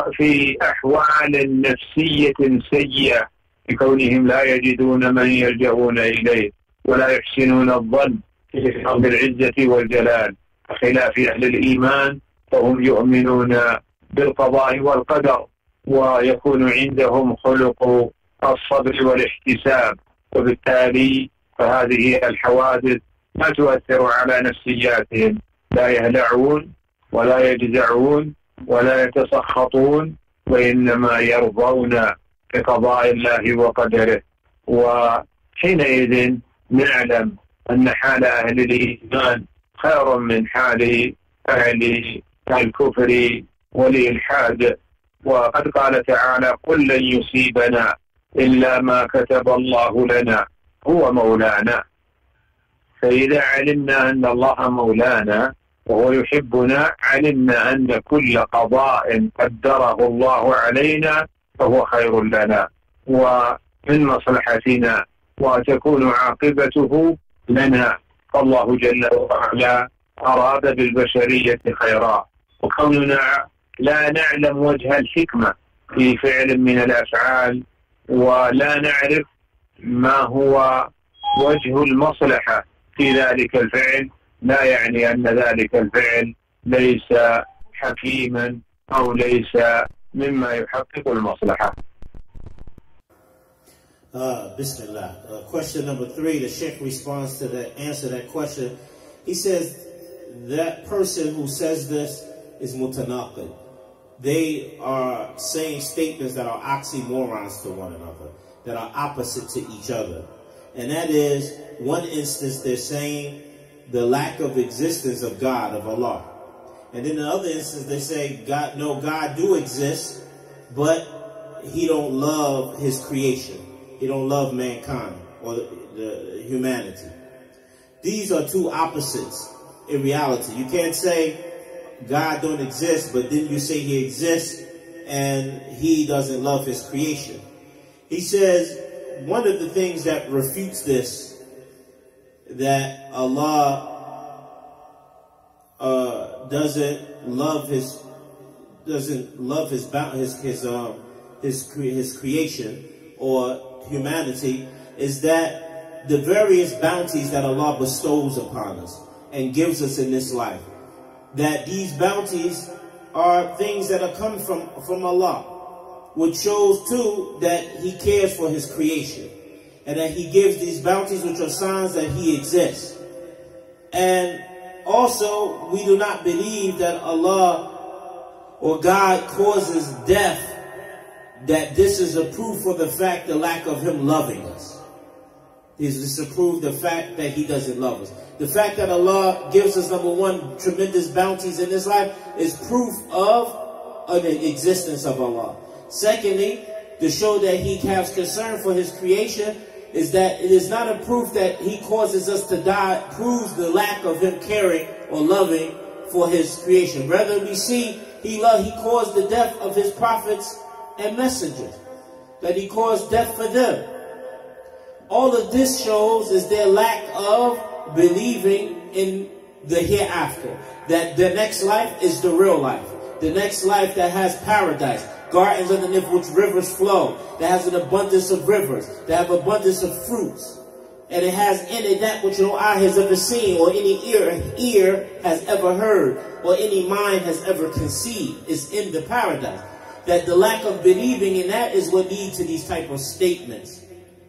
أحوال نفسية سيئة، لكونهم لا يجدون من يلجؤون إليه ولا يحسنون الظن في رب العزة والجلال، بخلاف أهل الإيمان فهم يؤمنون بالقضاء والقدر، ويكون عندهم خلق الصبر والاحتساب، وبالتالي فهذه الحوادث ما تؤثر على نفسياتهم، لا يهلعون ولا يجزعون ولا يتسخطون وإنما يرضون بقضاء الله وقدره. وحينئذ نعلم أن حال أهل الإيمان خير من حال أهل الكفر والإلحاد. وقد قال تعالى: قل لن يصيبنا إلا ما كتب الله لنا هو مولانا. فإذا علمنا أن الله مولانا وهو يحبنا، علمنا أن كل قضاء قدره الله علينا فهو خير لنا ومن مصلحتنا وتكون عاقبته لنا. فالله جل وعلا أراد بالبشرية خيرا، وكوننا لا نعلم وجه الحكمة في فعل من الأفعال ولا نعرف ما هو وجه المصلحة في ذلك الفعل لا يعني أن ذلك الفعل ليس حكيما أو ليس مما يحقق المصلحة. Bismillah. Question number 3, the Sheikh responds to answer that question. He says that person who says this is mutanaqid. They are saying statements that are oxymorons to one another, that are opposite to each other. And that is, one instance they're saying the lack of existence of God, of Allah. And in the other instance they say, God do exist, but he don't love his creation. He don't love mankind or the humanity. These are two opposites in reality. You can't say God don't exist, but then you say he exists and he doesn't love his creation. He says one of the things that refutes this, that Allah doesn't love his creation or humanity, is that the various bounties that Allah bestows upon us and gives us in this life, that these bounties are things that are come from Allah, which shows too that he cares for his creation and that he gives these bounties which are signs that he exists. And also we do not believe that Allah or God causes death, that this is a proof for the fact, the lack of him loving us. This is to prove the fact that he doesn't love us. The fact that Allah gives us, number one, tremendous bounties in this life is proof of the existence of Allah. Secondly, to show that he has concern for his creation is that it is not a proof that he causes us to die, proves the lack of him caring or loving for his creation. Rather, we see he caused the death of his prophets and messengers, that he caused death for them. All of this shows is their lack of believing in the hereafter, that the next life is the real life, the next life that has paradise, gardens underneath which rivers flow, that has an abundance of rivers, that have abundance of fruits, and it has in it that which no eye has ever seen, or any ear has ever heard, or any mind has ever conceived, is in the paradise. That the lack of believing in that is what leads to these type of statements.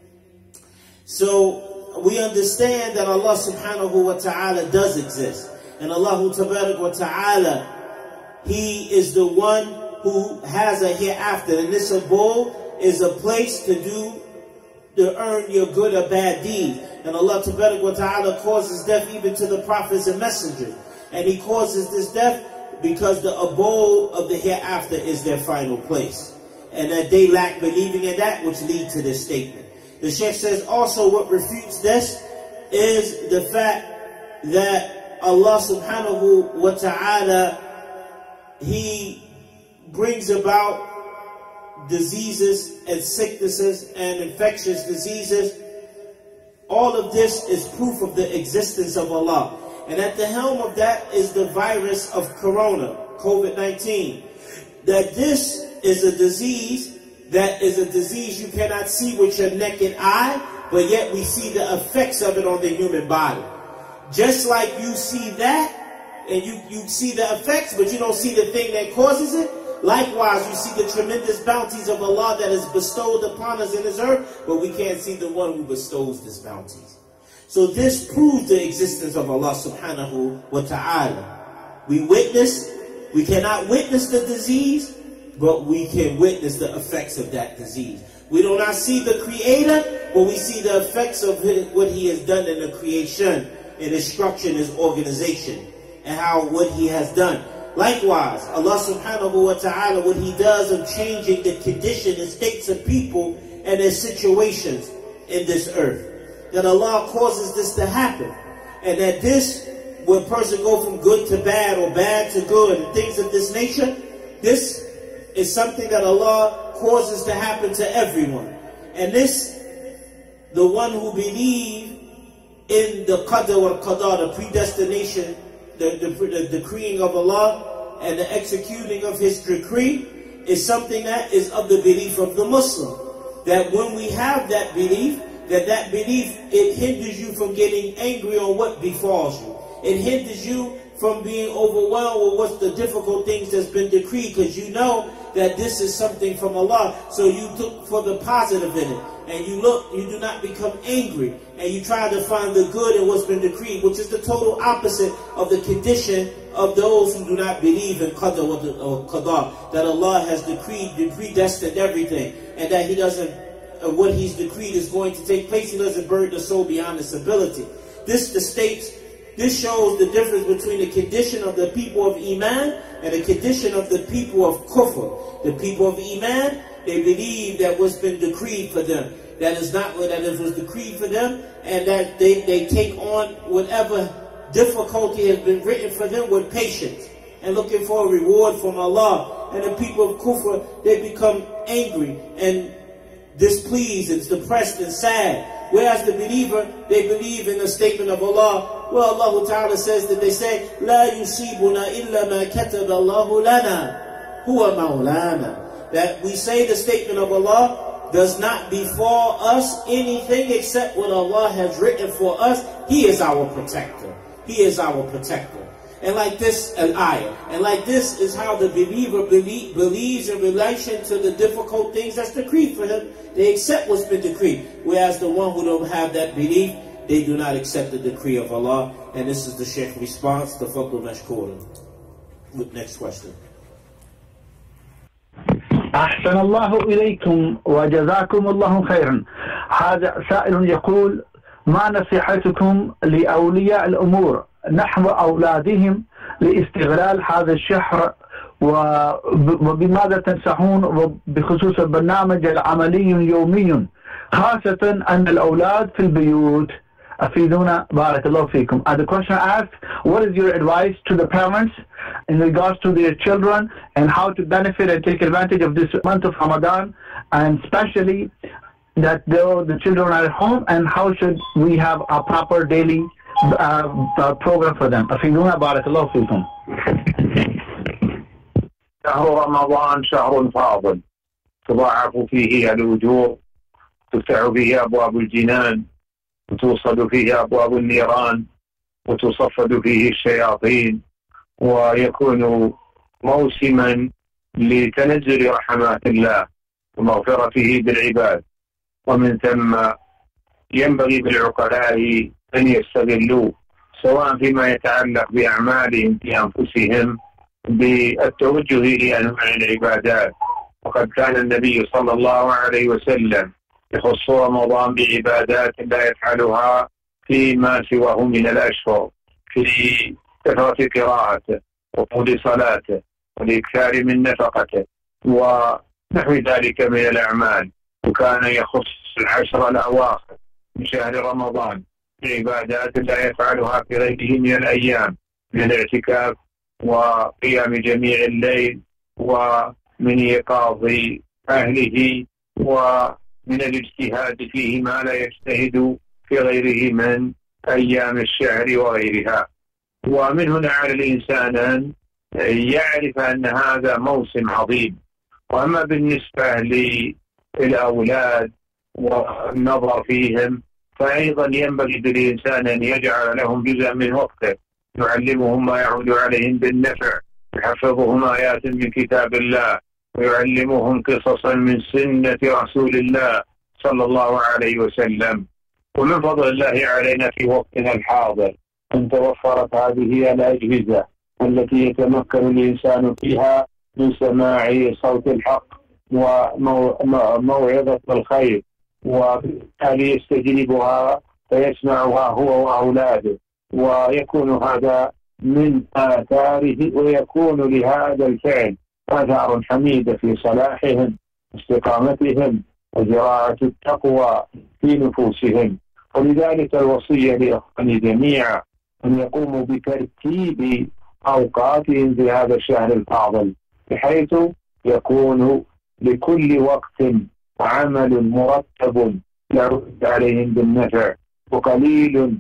So we understand that Allah subhanahu wa ta'ala does exist. And Allah tabarak wa ta'ala, he is the one who has a hereafter. And this abode is a place to earn your good or bad deeds. And Allah tabarak wa ta'ala causes death even to the prophets and messengers. And he causes this death because the abode of the hereafter is their final place. And that they lack believing in that, which lead to this statement. The Sheikh says also what refutes this is the fact that Allah subhanahu wa ta'ala, he brings about diseases and sicknesses and infectious diseases. All of this is proof of the existence of Allah. And at the helm of that is the virus of corona, COVID-19. That this is a disease you cannot see with your naked eye, but yet we see the effects of it on the human body. Just like you see that, and you see the effects, but you don't see the thing that causes it. Likewise, you see the tremendous bounties of Allah that is bestowed upon us in this earth, but we can't see the one who bestows these bounties. So this proves the existence of Allah subhanahu wa ta'ala. We cannot witness the disease, but we can witness the effects of that disease. We do not see the Creator, but we see the effects of what He has done in the creation, in His structure, in His organization, and what He has done. Likewise, Allah subhanahu wa ta'ala, what He does of changing the condition and states of people and their situations in this earth. That Allah causes this to happen. And that this, when a person go from good to bad or bad to good and things of this nature, this is something that Allah causes to happen to everyone. And this, the one who believes in the qadr wal qadar, the predestination, the decreeing of Allah and the executing of His decree, is something that is of the belief of the Muslim. That when we have that belief, that belief, it hinders you from getting angry on what befalls you. It hinders you from being overwhelmed with what's the difficult things that's been decreed, because you know that this is something from Allah. So you look for the positive in it, and you do not become angry, and you try to find the good in what's been decreed, which is the total opposite of the condition of those who do not believe in qadr or qadar, that Allah has decreed and predestined everything, and that He doesn't, what He's decreed is going to take place. He doesn't burden the soul beyond its ability. This shows the difference between the condition of the people of Iman and the condition of the people of Kufr. The people of Iman, they believe that what's been decreed for them, that is not what that was decreed for them, and that they take on whatever difficulty has been written for them with patience and looking for a reward from Allah. And the people of Kufr, they become angry and displeased and depressed and sad. Whereas the believer, they believe in the statement of Allah, where Allah Ta'ala says that they say, لا يصيبنا إلا ما كتب الله لنا هو مولانا. That we say the statement of Allah does not befall us anything except what Allah has written for us. He is our protector. He is our protector. And like this, al-ayah. And like this is how the believer believes in relation to the difficult things that's decreed for him. They accept what's been decreed. Whereas the one who don't have that belief, they do not accept the decree of Allah. And this is the Shaykh response to Fadl Mashkoura. Next question. أحسن الله إليكم وجزاكم الله خيرا. هذا سائل يقول: ما نصيحتكم لأولياء الأمور نحو أولادهم لاستغلال هذا الشهر، وبماذا تنصحون بخصوص البرنامج العملي يومي، خاصة أن الأولاد في البيوت؟ أفيدونا بارك الله فيكم. And the question asked, what is your advice to the parents in regards to their children and how to benefit and take advantage of this month of Ramadan, and especially that the children are at home, and how should we have a proper daily program for them? أفيدونا بارك الله فيكم. شهر رمضان شهر فاضل تضاعف فيه الأجور، تفتح فيه أبواب الجنان، وتوصد فيه أبواب النيران، وتصفد فيه الشياطين، ويكون موسما لتنزل رحمات الله ومغفرته بالعباد. ومن ثم ينبغي بالعقلاء أن يستغلوا سواء فيما يتعلق بأعمالهم في أنفسهم بالتوجه لأنواع العبادات. وقد كان النبي صلى الله عليه وسلم يخص رمضان بعبادات لا يفعلها فيما سواه من الأشهر، في كثرة قراءته وطول صلاته والإكثار من نفقته ونحو ذلك من الأعمال. وكان يخص العشر الأواخر من شهر رمضان بعبادات لا يفعلها في غيره من الأيام، من الاعتكاف وقيام جميع الليل ومن إيقاظ أهله ومن الاجتهاد فيه ما لا يجتهد في غيره من أيام الشهر وغيرها. ومن هنا على الإنسان أن يعرف أن هذا موسم عظيم. وأما بالنسبة للأولاد والنظر فيهم، فأيضا ينبغي للإنسان أن يجعل لهم جزءا من وقته يعلمهم ما يعود عليهم بالنفع، يحفظهم آيات من كتاب الله، ويعلمهم قصصا من سنة رسول الله صلى الله عليه وسلم. ومن فضل الله علينا في وقتنا الحاضر أن توفرت هذه الأجهزة التي يتمكن الإنسان فيها من سماع صوت الحق وموعظة الخير، وبالتالي يستجيبها فيسمعها هو وأولاده، ويكون هذا من آثاره، ويكون لهذا الفعل آثار حميدة في صلاحهم واستقامتهم وزراعة التقوى في نفوسهم. ولذلك الوصية لإخواني جميعا أن يقوموا بترتيب أوقاتهم في هذا الشهر الفاضل، بحيث يكون لكل وقت عمل مرتب يرد عليهم بالنفع، وقليل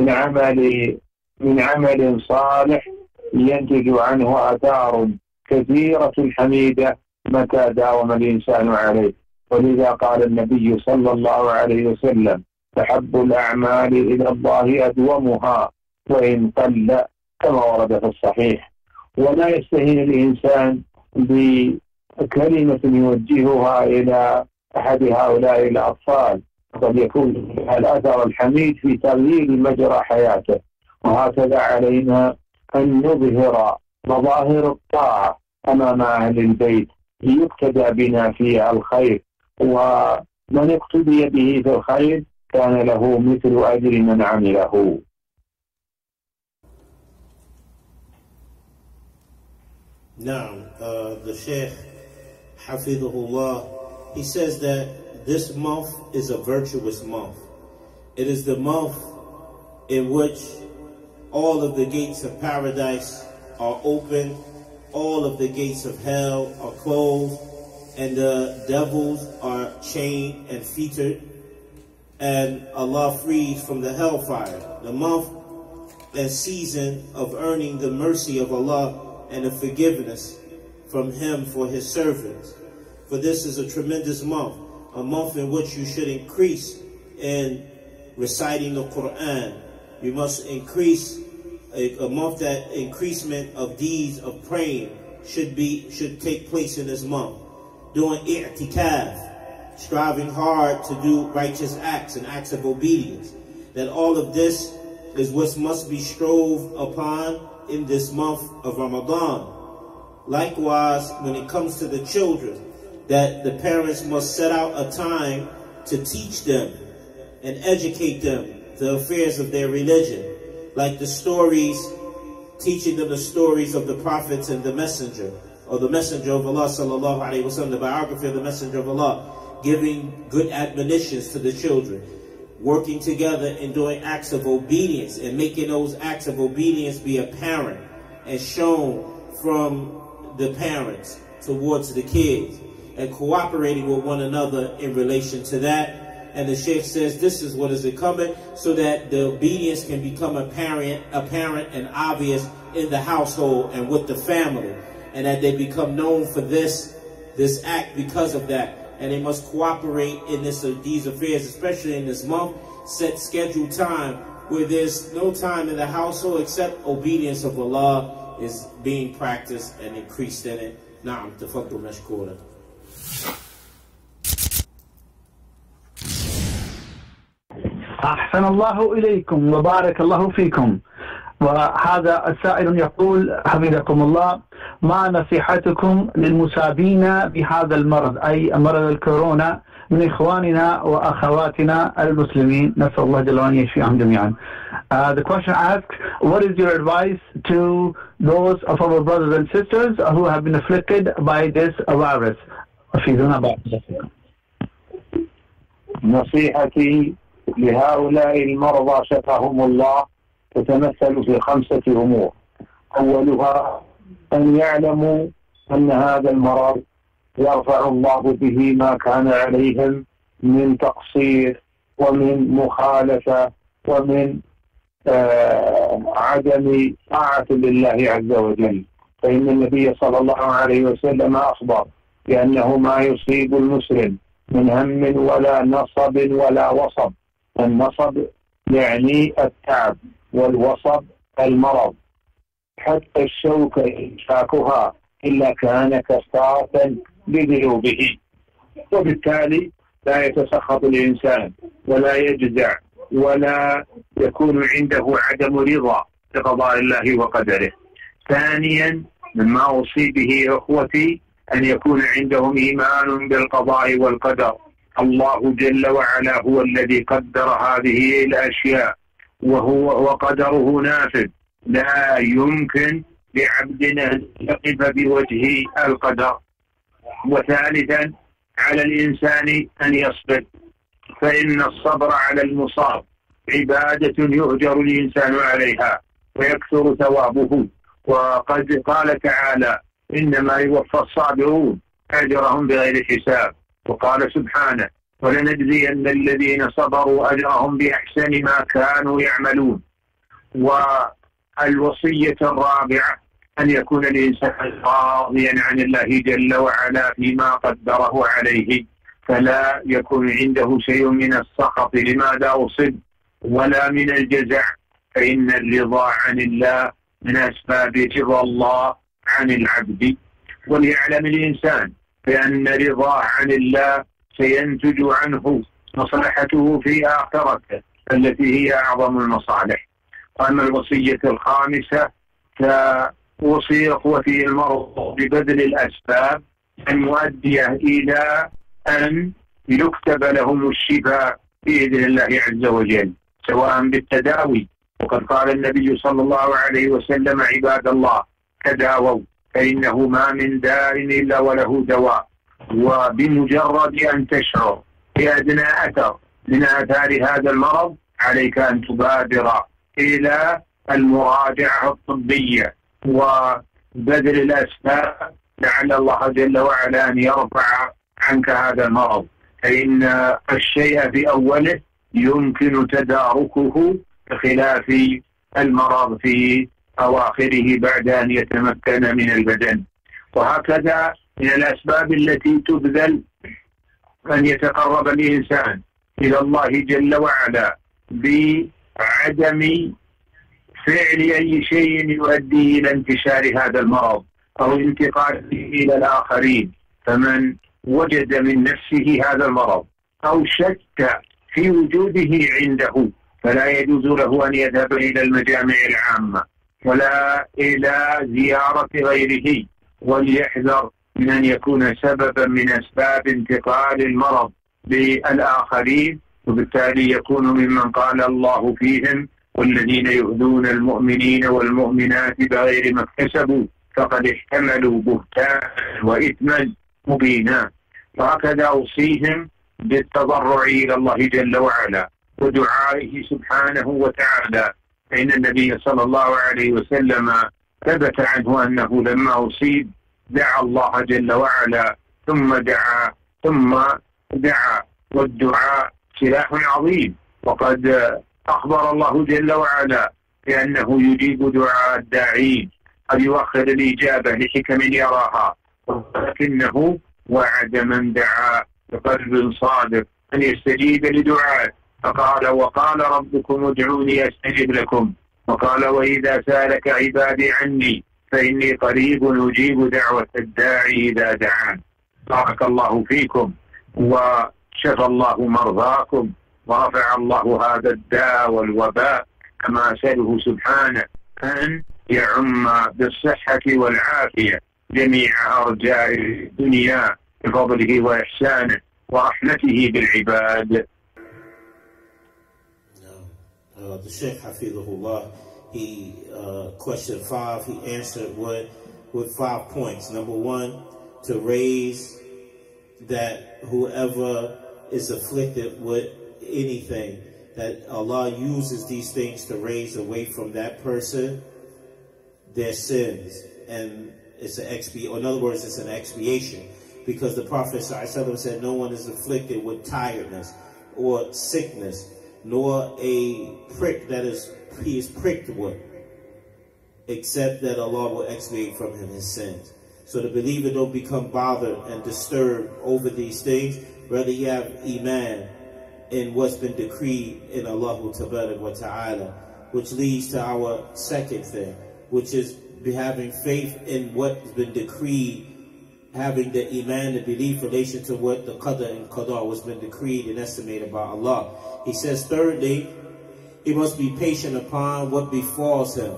من عمل صالح ينتج عنه آثار كثيرة حميدة متى داوم الإنسان عليه. ولذا قال النبي صلى الله عليه وسلم: أحب الأعمال إلى الله أدومها وإن قل، كما ورد في الصحيح. ولا يستهين الإنسان بكلمة يوجهها إلى أحد هؤلاء الأطفال، قد يكون الأثر الحميد في تغيير مجرى حياته. وهكذا علينا أن نظهر مظاهر الطاعة أمام أهل البيت ليقتدى بنا في الخير، ومن اقتدي به في الخير كان له مثل أجر من عمله. The Sheikh, Hafidhullah, he says that this month is a virtuous month. It is the month in which all of the gates of paradise are open, all of the gates of hell are closed, and the devils are chained and fetered, and Allah frees from the hellfire. The month and season of earning the mercy of Allah and the forgiveness from Him for His servants. For this is a tremendous month, a month in which you should increase in reciting the Quran. You must increase a month that increasement of deeds of praying should take place in this month. Doing i'tikaf, striving hard to do righteous acts and acts of obedience. That all of this is what must be strove upon in this month of Ramadan. Likewise, when it comes to the children, that the parents must set out a time to teach them and educate them the affairs of their religion, like the stories, teaching them the stories of the prophets and the messenger, or the messenger of Allah sallallahu alaihi wasallam, the biography of the messenger of Allah, giving good admonitions to the children, working together and doing acts of obedience and making those acts of obedience be apparent and shown from the parents towards the kids, and cooperating with one another in relation to that. And the Sheikh says this is what is incumbent, so that the obedience can become apparent and obvious in the household and with the family, and that they become known for this act because of that. And they must cooperate in these affairs, especially in this month. Set scheduled time where there's no time in the household except obedience of Allah is being practiced and increased in it. Na'am, tafaddal mashkura. أحسن الله إليكم وبارك الله فيكم. وهذا السائل يقول: حفظكم الله، ما نصيحتكم للمصابين بهذا المرض، أي مرض الكورونا، من إخواننا وأخواتنا المسلمين؟ نسأل الله جل وعلا يشفيهم جميعا. The question asks, what is your advice to those of our brothers and sisters who have been afflicted by this virus? نصيحتي لهؤلاء المرضى شفاهم الله تتمثل في 5 أمور. أولها أن يعلموا أن هذا المرض يرفع الله به ما كان عليهم من تقصير ومن مخالفة ومن عدم طاعة لله عز وجل. فإن النبي صلى الله عليه وسلم أخبر بأنه ما يصيب المسلم من هم ولا نصب ولا وصب. النصب يعني التعب، والوصب المرض. حتى الشوكة يشاكها إلا كان كفارة لذنوبه. وبالتالي لا يتسخط الإنسان ولا يجزع ولا يكون عنده عدم رضا بقضاء الله وقدره. ثانيا مما أوصي به إخوتي أن يكون عندهم إيمان بالقضاء والقدر. الله جل وعلا هو الذي قدر هذه الأشياء، وقدره نافذ، لا يمكن لعبدنا أن يقف بوجه القدر. وثالثا على الإنسان أن يصبر، فإن الصبر على المصاب عبادة يؤجر الإنسان عليها ويكثر ثوابه. وقد قال تعالى: إنما يوفى الصابرون أجرهم بغير حساب. وقال سبحانه: ولنجزين الذين صبروا أجرهم بأحسن ما كانوا يعملون. والوصية الرابعة أن يكون الإنسان راضيا عن الله جل وعلا فيما قدره عليه، فلا يكون عنده شيء من السخط لماذا أصب ولا من الجزع، فإن الرضا عن الله من أسباب رضا الله عن العبد. وليعلم الإنسان بأن رضا عن الله سينتج عنه مصلحته في آخرته التي هي أعظم المصالح. أما الوصية الخامسة فوصي إخوتي المرضى ببذل الأسباب المؤدية إلى أن يكتب لهم الشفاء بإذن الله عز وجل، سواء بالتداوي. وقد قال النبي صلى الله عليه وسلم: عباد الله تداووا فإنه ما من داء إلا وله دواء. وبمجرد أن تشعر بأدنى أثر من آثار هذا المرض عليك أن تبادر إلى المراجعة الطبية وبذل الأسباب لعل الله جل وعلا أن يرفع عنك هذا المرض، فإن الشيء في أوله يمكن تداركه بخلاف المرض في أواخره بعد أن يتمكن من البدن. وهكذا من الأسباب التي تبذل أن يتقرب الإنسان إلى الله جل وعلا بعدم فعل أي شيء يؤدي إلى انتشار هذا المرض أو انتقاله إلى الآخرين. فمن وجد من نفسه هذا المرض أو شك في وجوده عنده فلا يجوز له أن يذهب إلى المجامع العامة ولا إلى زيارة غيره، وليحذر من أن يكون سببا من أسباب انتقال المرض للآخرين، وبالتالي يكون ممن قال الله فيهم: والذين يؤذون المؤمنين والمؤمنات بغير ما اكتسبوا فقد احتملوا بهتانا وإثما مبينا. وهكذا أوصيهم بالتضرع إلى الله جل وعلا ودعائه سبحانه وتعالى، فإن النبي صلى الله عليه وسلم ثبت عنه أنه لما أصيب دعا الله جل وعلا ثم دعا والدعاء سلاح عظيم. وقد أخبر الله جل وعلا بأنه يجيب دعاء الداعين، قد يؤخر الإجابة لحكم يراها، ولكنه وعد من دعا بقلب صادق أن يستجيب لدعائه، فقال: وقال ربكم ادعوني أستجب لكم، وقال: وإذا سألك عبادي عني فإني قريب أجيب دعوة الداعي إذا دعان. بارك الله فيكم وشفى الله مرضاكم ورفع الله هذا الداء والوباء، كما أسأله سبحانه أن يعم بالصحة والعافية جميع أرجاء الدنيا بفضله وإحسانه ورحمته بالعباد. The Sheikh Hafidhullah, he question 5, he answered with 5 points. Number 1, to raise that whoever is afflicted with anything, that Allah uses these things to raise away from that person their sins, and it's in other words, it's an expiation, because the Prophet ﷺ said no one is afflicted with tiredness or sickness, nor a prick that he is pricked with, except that Allah will expiate from him his sins. So the believer don't become bothered and disturbed over these things. Rather, you have iman in what's been decreed in Allah Tabarak wa Ta'ala, which leads to our second thing, which is having faith in what's been decreed, having the iman, the belief relation to what the qadar and qadar was been decreed and estimated by Allah. He says, thirdly, he must be patient upon what befalls him,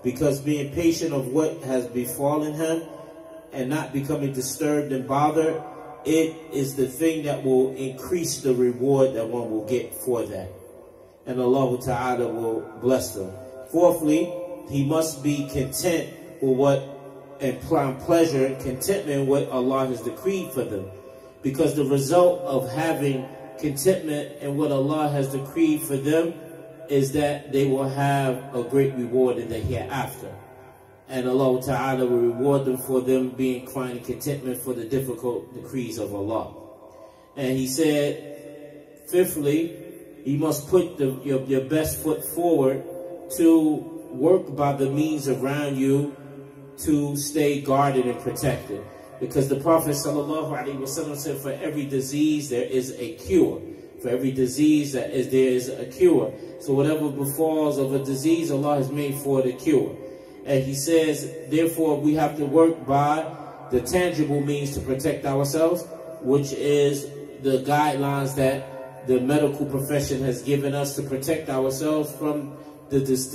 because being patient of what has befallen him and not becoming disturbed and bothered, it is the thing that will increase the reward that one will get for that. And Allah Ta'ala will bless them. Fourthly, he must be content with what, and find pleasure and contentment in what Allah has decreed for them. Because the result of having contentment in what Allah has decreed for them is that they will have a great reward in the hereafter. And Allah Ta'ala will reward them for them being finding contentment for the difficult decrees of Allah. And he said, fifthly, you must put your best foot forward to work by the means around you to stay guarded and protected. Because the Prophet ﷺ said, for every disease there is a cure. For every disease there is a cure. So whatever befalls of a disease, Allah has made for the cure. And he says, therefore, we have to work by the tangible means to protect ourselves, which is the guidelines that the medical profession has given us to protect ourselves from this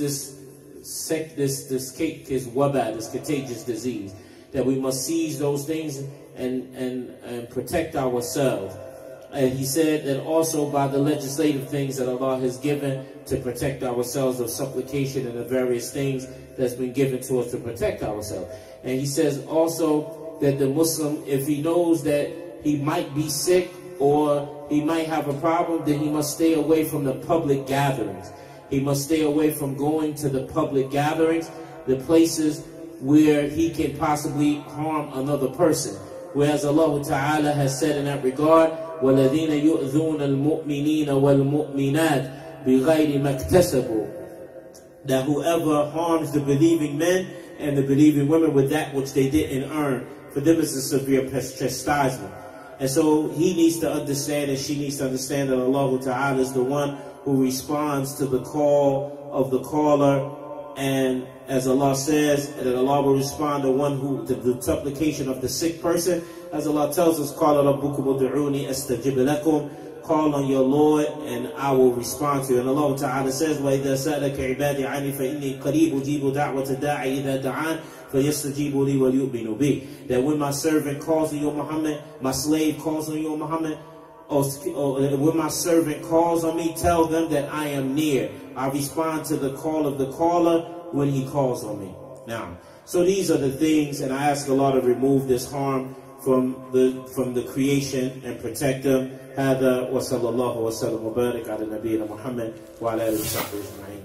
contagious disease. That we must seize those things and protect ourselves. And he said that also by the legislative things that Allah has given to protect ourselves of supplication and the various things that's been given to us to protect ourselves. And he says also that the Muslim, if he knows that he might be sick or he might have a problem, then he must stay away from the public gatherings. He must stay away from going to the public gatherings, the places where he can possibly harm another person. Whereas Allah Ta'ala has said in that regard, وَالَّذِينَ يُؤْذُونَ الْمُؤْمِنِينَ وَالْمُؤْمِنَاتِ بِغَيْرِ مَكْتَسَبُوا, that whoever harms the believing men and the believing women with that which they didn't earn, for them is a severe chastisement. And so he needs to understand, and she needs to understand, that Allah Ta'ala is the one who responds to the call of the caller. And as Allah says, that Allah will respond to one who, the supplication of the sick person. As Allah tells us, قَالَ رَبُّكُمُ ادْعُونِي أَسْتَجِبْ لَكُمْ, call on your Lord and I will respond to you. And Allah Ta'ala says, وَإِذَا سَأْلَكَ عِبَادِي عَنِّي فَإِنِّي قَرِيبُ أُجِيبُ دَعْوَةَ الدَّاعِ إِذَا دَعَانِ فَيَسْتَجِيبُوا لِي وَلْيُؤْمِنُوا بِي. That when my servant calls on you, Muhammad, my slave calls on you, Muhammad, or when my servant calls on me, tell them that I am near. I respond to the call of the caller when he calls on me. Now, so these are the things, and I ask Allah to remove this harm from the creation and protect them. هذا وصلى الله وسلم وبارك على نبينا محمد وعلى آله وصحبه أجمعين.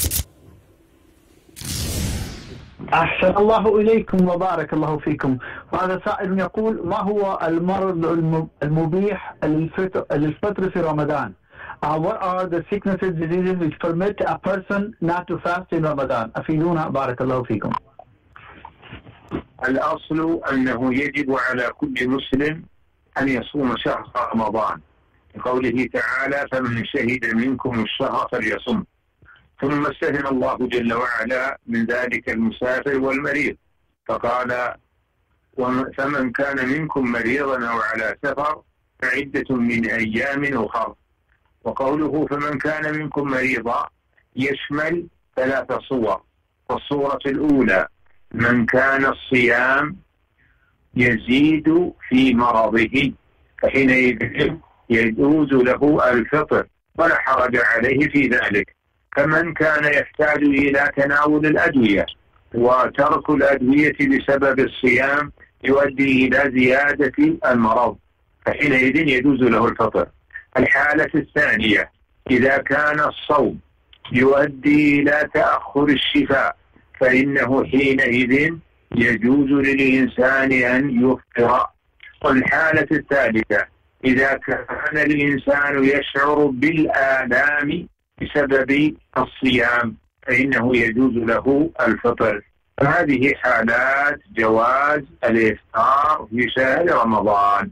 أحسن الله إليكم وبارك الله فيكم. وهذا سائل يقول: ما هو المرض المبيح للفطر في رمضان? What are the sicknesses, diseases which permit a person not to fast in Ramadan? أفيدونا بارك الله فيكم. الأصل أنه يجب على كل مسلم أن يصوم شهر رمضان، لقوله تعالى: فمن شهد منكم الشهر فليصم. ثم استثنى الله جل وعلا من ذلك المسافر والمريض، فقال: فمن كان منكم مريضا أو على سفر فعدة من أيام أخر. وقوله فمن كان منكم مريضا يشمل 3 صور. والصورة الأولى: من كان الصيام يزيد في مرضه فحينئذ يجوز له الفطر ولا حرج عليه في ذلك، كمن كان يحتاج إلى تناول الأدوية، وترك الأدوية بسبب الصيام يؤدي إلى زيادة المرض فحينئذ يجوز له الفطر. الحالة الثانية: إذا كان الصوم يؤدي إلى تأخر الشفاء فإنه حينئذ يجوز للإنسان أن يفطر. والحالة الثالثة: إذا كان الإنسان يشعر بالآلام بسبب الصيام فإنه يجوز له الفطر. فهذه حالات جواز الإفطار في شهر رمضان.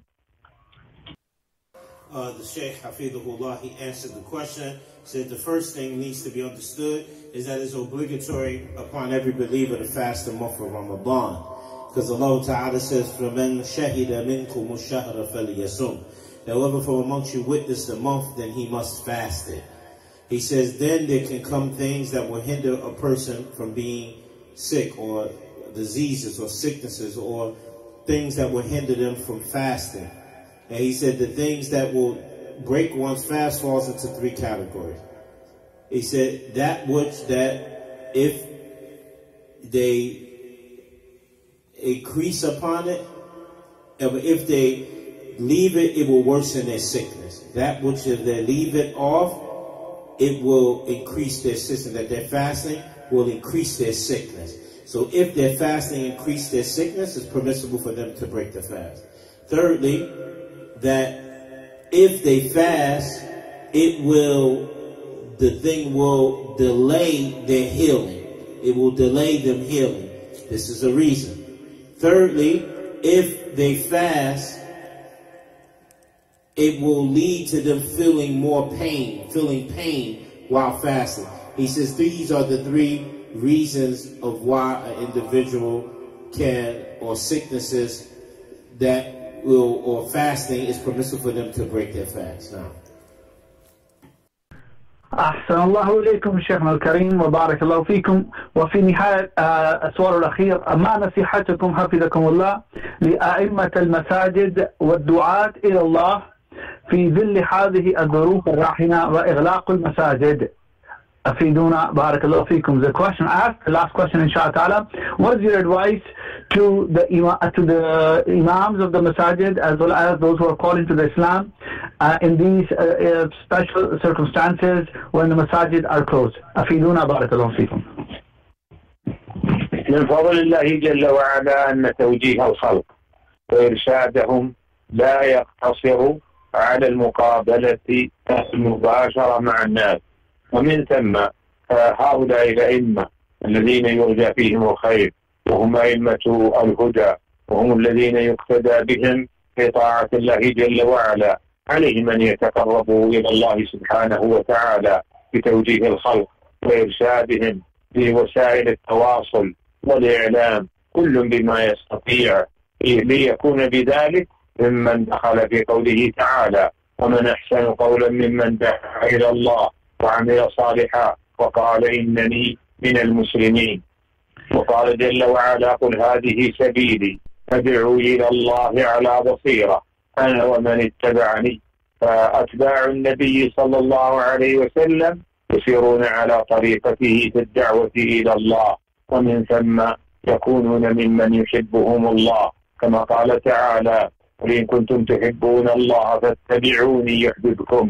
The Shaykh Hafidhullah, he answered the question, said the first thing needs to be understood is that it's obligatory upon every believer to fast the month of Ramadan. Because Allah Ta'ala says, فَمَنْ شَهِدَ مِنْكُمُ الشَّهْرَ فَلْيَصُمْ. That whoever from amongst you witnessed the month, then he must fast it. He says, then there can come things that will hinder a person from being sick, or diseases or sicknesses or things that will hinder them from fasting. And he said the things that will break one's fast falls into 3 categories. He said that which that if they increase upon it, if they leave it, it will worsen their sickness. That which if they leave it off, it will increase their sickness. That their fasting will increase their sickness. So if their fasting increase their sickness, it's permissible for them to break the fast. Thirdly, that if they fast, the thing will delay their healing. It will delay them healing. This is a reason. Thirdly, if they fast, it will lead to them feeling pain while fasting. He says these are the 3 reasons of why an individual or sicknesses or fasting is permissible for them to break their fast. Now. أحسن الله إليكم شيخنا الكريم وبارك الله فيكم. وفي نهاية السؤال الأخير، ما نصيحتكم حفظكم الله لأئمة المساجد والدعاة إلى الله في ظل هذه الظروف الراهنة وإغلاق المساجد؟ أفيدونا بارك الله فيكم. The question asked, the last question inshallah ta'ala, what is your advice to the imams of the masajid as well as those who are calling to the Islam in these special circumstances when the masajid are closed? أفيدونا بارك الله فيكم. من فضل الله جل وعلا أن توجيه الخلق وإرشادهم لا يقتصر على المقابلة المباشرة مع الناس، ومن ثم هؤلاء الأئمة الذين يرجى فيهم الخير وهم أئمة الهدى وهم الذين يقتدى بهم في طاعة الله جل وعلا، عليهم أن يتقربوا إلى الله سبحانه وتعالى بتوجيه الخلق وإرشادهم بوسائل التواصل والإعلام، كل بما يستطيع، ليكون بذلك ممن دخل في قوله تعالى: ومن أحسن قولا ممن دعا إلى الله وعمل صالحا وقال إنني من المسلمين. وقال جل وعلا: قل هذه سبيلي أدعو إلى الله على بصيرة أنا ومن اتبعني. فأتباع النبي صلى الله عليه وسلم يسيرون على طريقته في الدعوة إلى الله، ومن ثم يكونون ممن يحبهم الله، كما قال تعالى: قل إن كنتم تحبون الله فاتبعوني يحببكم.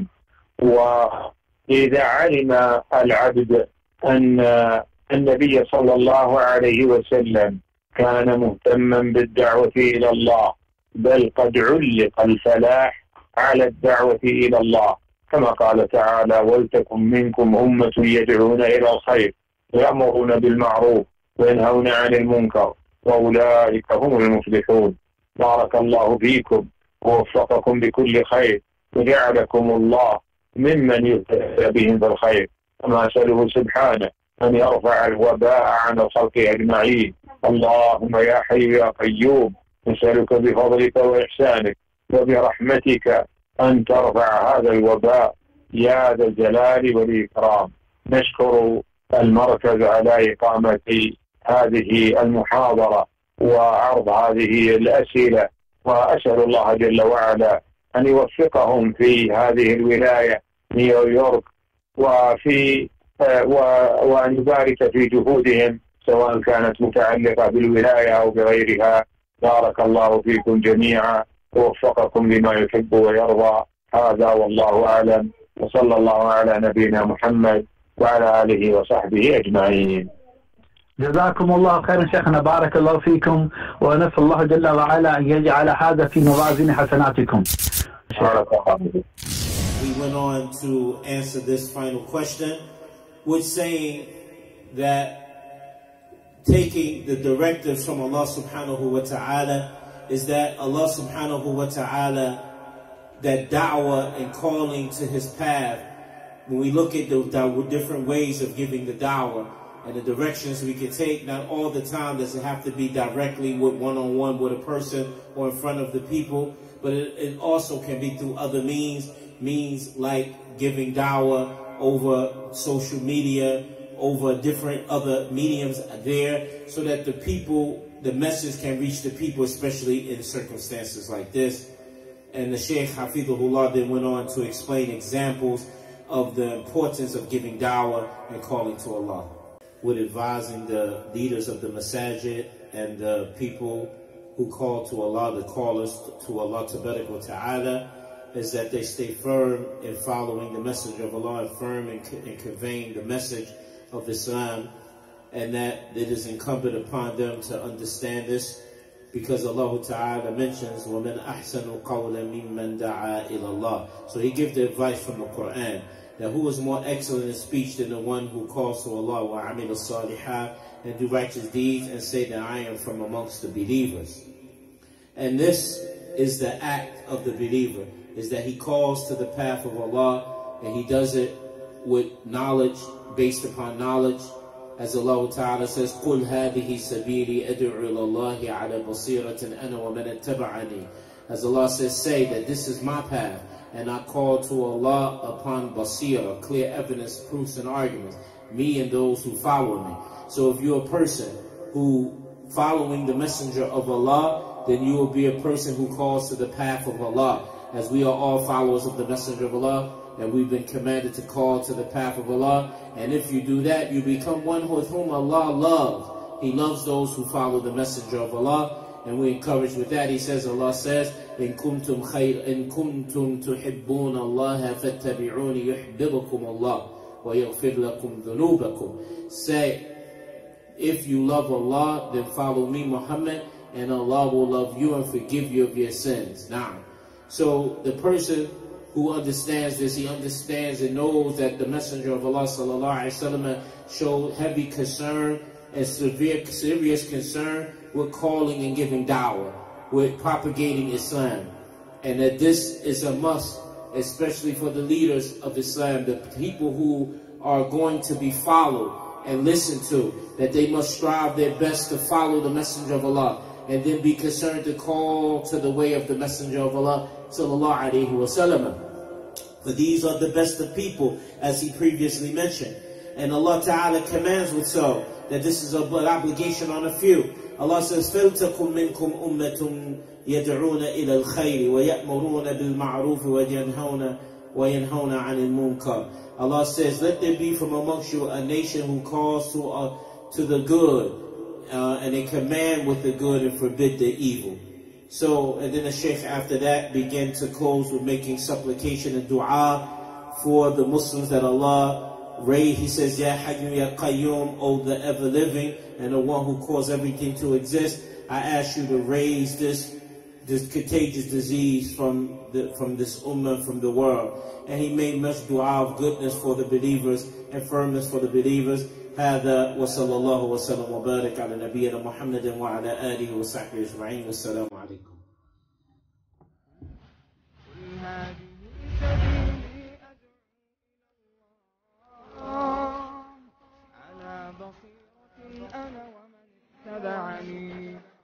وإذا علم العبد أن النبي صلى الله عليه وسلم كان مهتما بالدعوة إلى الله، بل قد علق الفلاح على الدعوة إلى الله، كما قال تعالى: ولتكن منكم أمة يدعون إلى الخير ويأمرون بالمعروف وينهون عن المنكر وأولئك هم المفلحون. بارك الله فيكم ووفقكم بكل خير وجعلكم الله ممن يهتدى بهم بالخير، كما أسأله سبحانه أن يرفع الوباء عن الخلق أجمعين. اللهم يا حي يا قيوم نسألك بفضلك وإحسانك وبرحمتك أن ترفع هذا الوباء يا ذا الجلال والإكرام. نشكر المركز على إقامة هذه المحاضرة وعرض هذه الأسئلة، وأسأل الله جل وعلا أن يوفقهم في هذه الولاية نيويورك وأن يبارك في جهودهم سواء كانت متعلقة بالولاية أو بغيرها. بارك الله فيكم جميعا ووفقكم لما يحب ويرضى. هذا والله أعلم، وصلى الله على نبينا محمد وعلى آله وصحبه أجمعين. جزاكم الله خيرا شيخنا، بارك الله فيكم، ونسأل الله جل وعلا أن يجعل هذا في موازين حسناتكم. We went on to answer this final question with saying that taking the directives from Allah subhanahu wa ta'ala is that Allah subhanahu wa ta'ala, that da'wah and calling to his path, when we look at the different ways of giving the da'wah and the directions we can take, not all the time does it have to be directly with one-on-one with a person or in front of the people, but it also can be through other means like giving da'wah over social media, over different other mediums there so that the people, the message can reach the people, especially in circumstances like this. And the Shaykh Hafidhullah then went on to explain examples of the importance of giving da'wah and calling to Allah, with advising the leaders of the masajid and the people who call to Allah, the callers to Allah Tabarak wa Ta'ala, is that they stay firm in following the message of Allah and firm in conveying the message of Islam, and that it is incumbent upon them to understand this, because Allah Ta'ala mentions وَمَنْ أَحْسَنُ قَوْلًا مِمَّنْ دَعَا إِلَى اللَّهِ. So he gives the advice from the Quran that who is more excellent in speech than the one who calls to Allah وَعَمِلَ الصَّالِحَاتِ, and do righteous deeds and say that I am from amongst the believers. And this is the act of the believer, is that he calls to the path of Allah, and he does it with knowledge, based upon knowledge. As Allah Ta'ala says, قُلْ هَذِهِ سَبِيلِي أَدْعُو إِلَى اللَّهِ عَلَى بَصِيرَةٍ أَنَا وَمَنْ اتَّبَعَنِي. As Allah says, say that this is my path, and I call to Allah upon basira, clear evidence, proofs, and arguments, me and those who follow me. So if you're a person who following the messenger of Allah, then you will be a person who calls to the path of Allah, as we are all followers of the messenger of Allah, and we've been commanded to call to the path of Allah. And if you do that, you become one with whom Allah loves. He loves those who follow the messenger of Allah, and we encourage with that. He says, Allah says, إِن كُنْتُمْ تُحِبُّونَ اللَّهَ فَاتَّبِعُونِ يُحْبِبُكُمُ اللَّهُ وَيَغْفِرْ لَكُمْ ذُنُوبَكُمْ. Say, if you love Allah, then follow me, Muhammad, and Allah will love you and forgive you of your sins. Now, so the person who understands this, he understands and knows that the Messenger of Allah sallallahu alaihi wasallam showed heavy concern and serious concern with calling and giving da'wah, with propagating Islam, and that this is a must, especially for the leaders of Islam, the people who are going to be followed and listened to, that they must strive their best to follow the Messenger of Allah, and then be concerned to call to the way of the Messenger of Allah sallallahu alaihi wasallam. For these are the best of people, as he previously mentioned. And Allah Ta'ala commands with so, that this is an obligation on a few. Allah says, فَلْتَكُمْ مِنْكُمْ أُمَّةٌ يَدْعُونَ إِلَى الْخَيْرِ وَيَأْمُرُونَ بِالْمَعْرُوفِ وَيَنْهَوْنَ عَنِ الْمُنْكَرِ. Allah says, let there be from amongst you a nation who calls to the good, and they command with the good and forbid the evil. So, and then the Shaykh after that began to close with making supplication and dua for the Muslims that Allah raised. He says, Ya Hayyu Ya Qayyum, O the ever living and the one who caused everything to exist, I ask you to raise this contagious disease from this ummah, from the world. And he made much dua of goodness for the believers and firmness for the believers. هذا وصلى الله وسلم وبارك على نبينا محمد وعلى آله وصحبه أجمعين والسلام عليكم. على بصيرة أنا ومن اتبعني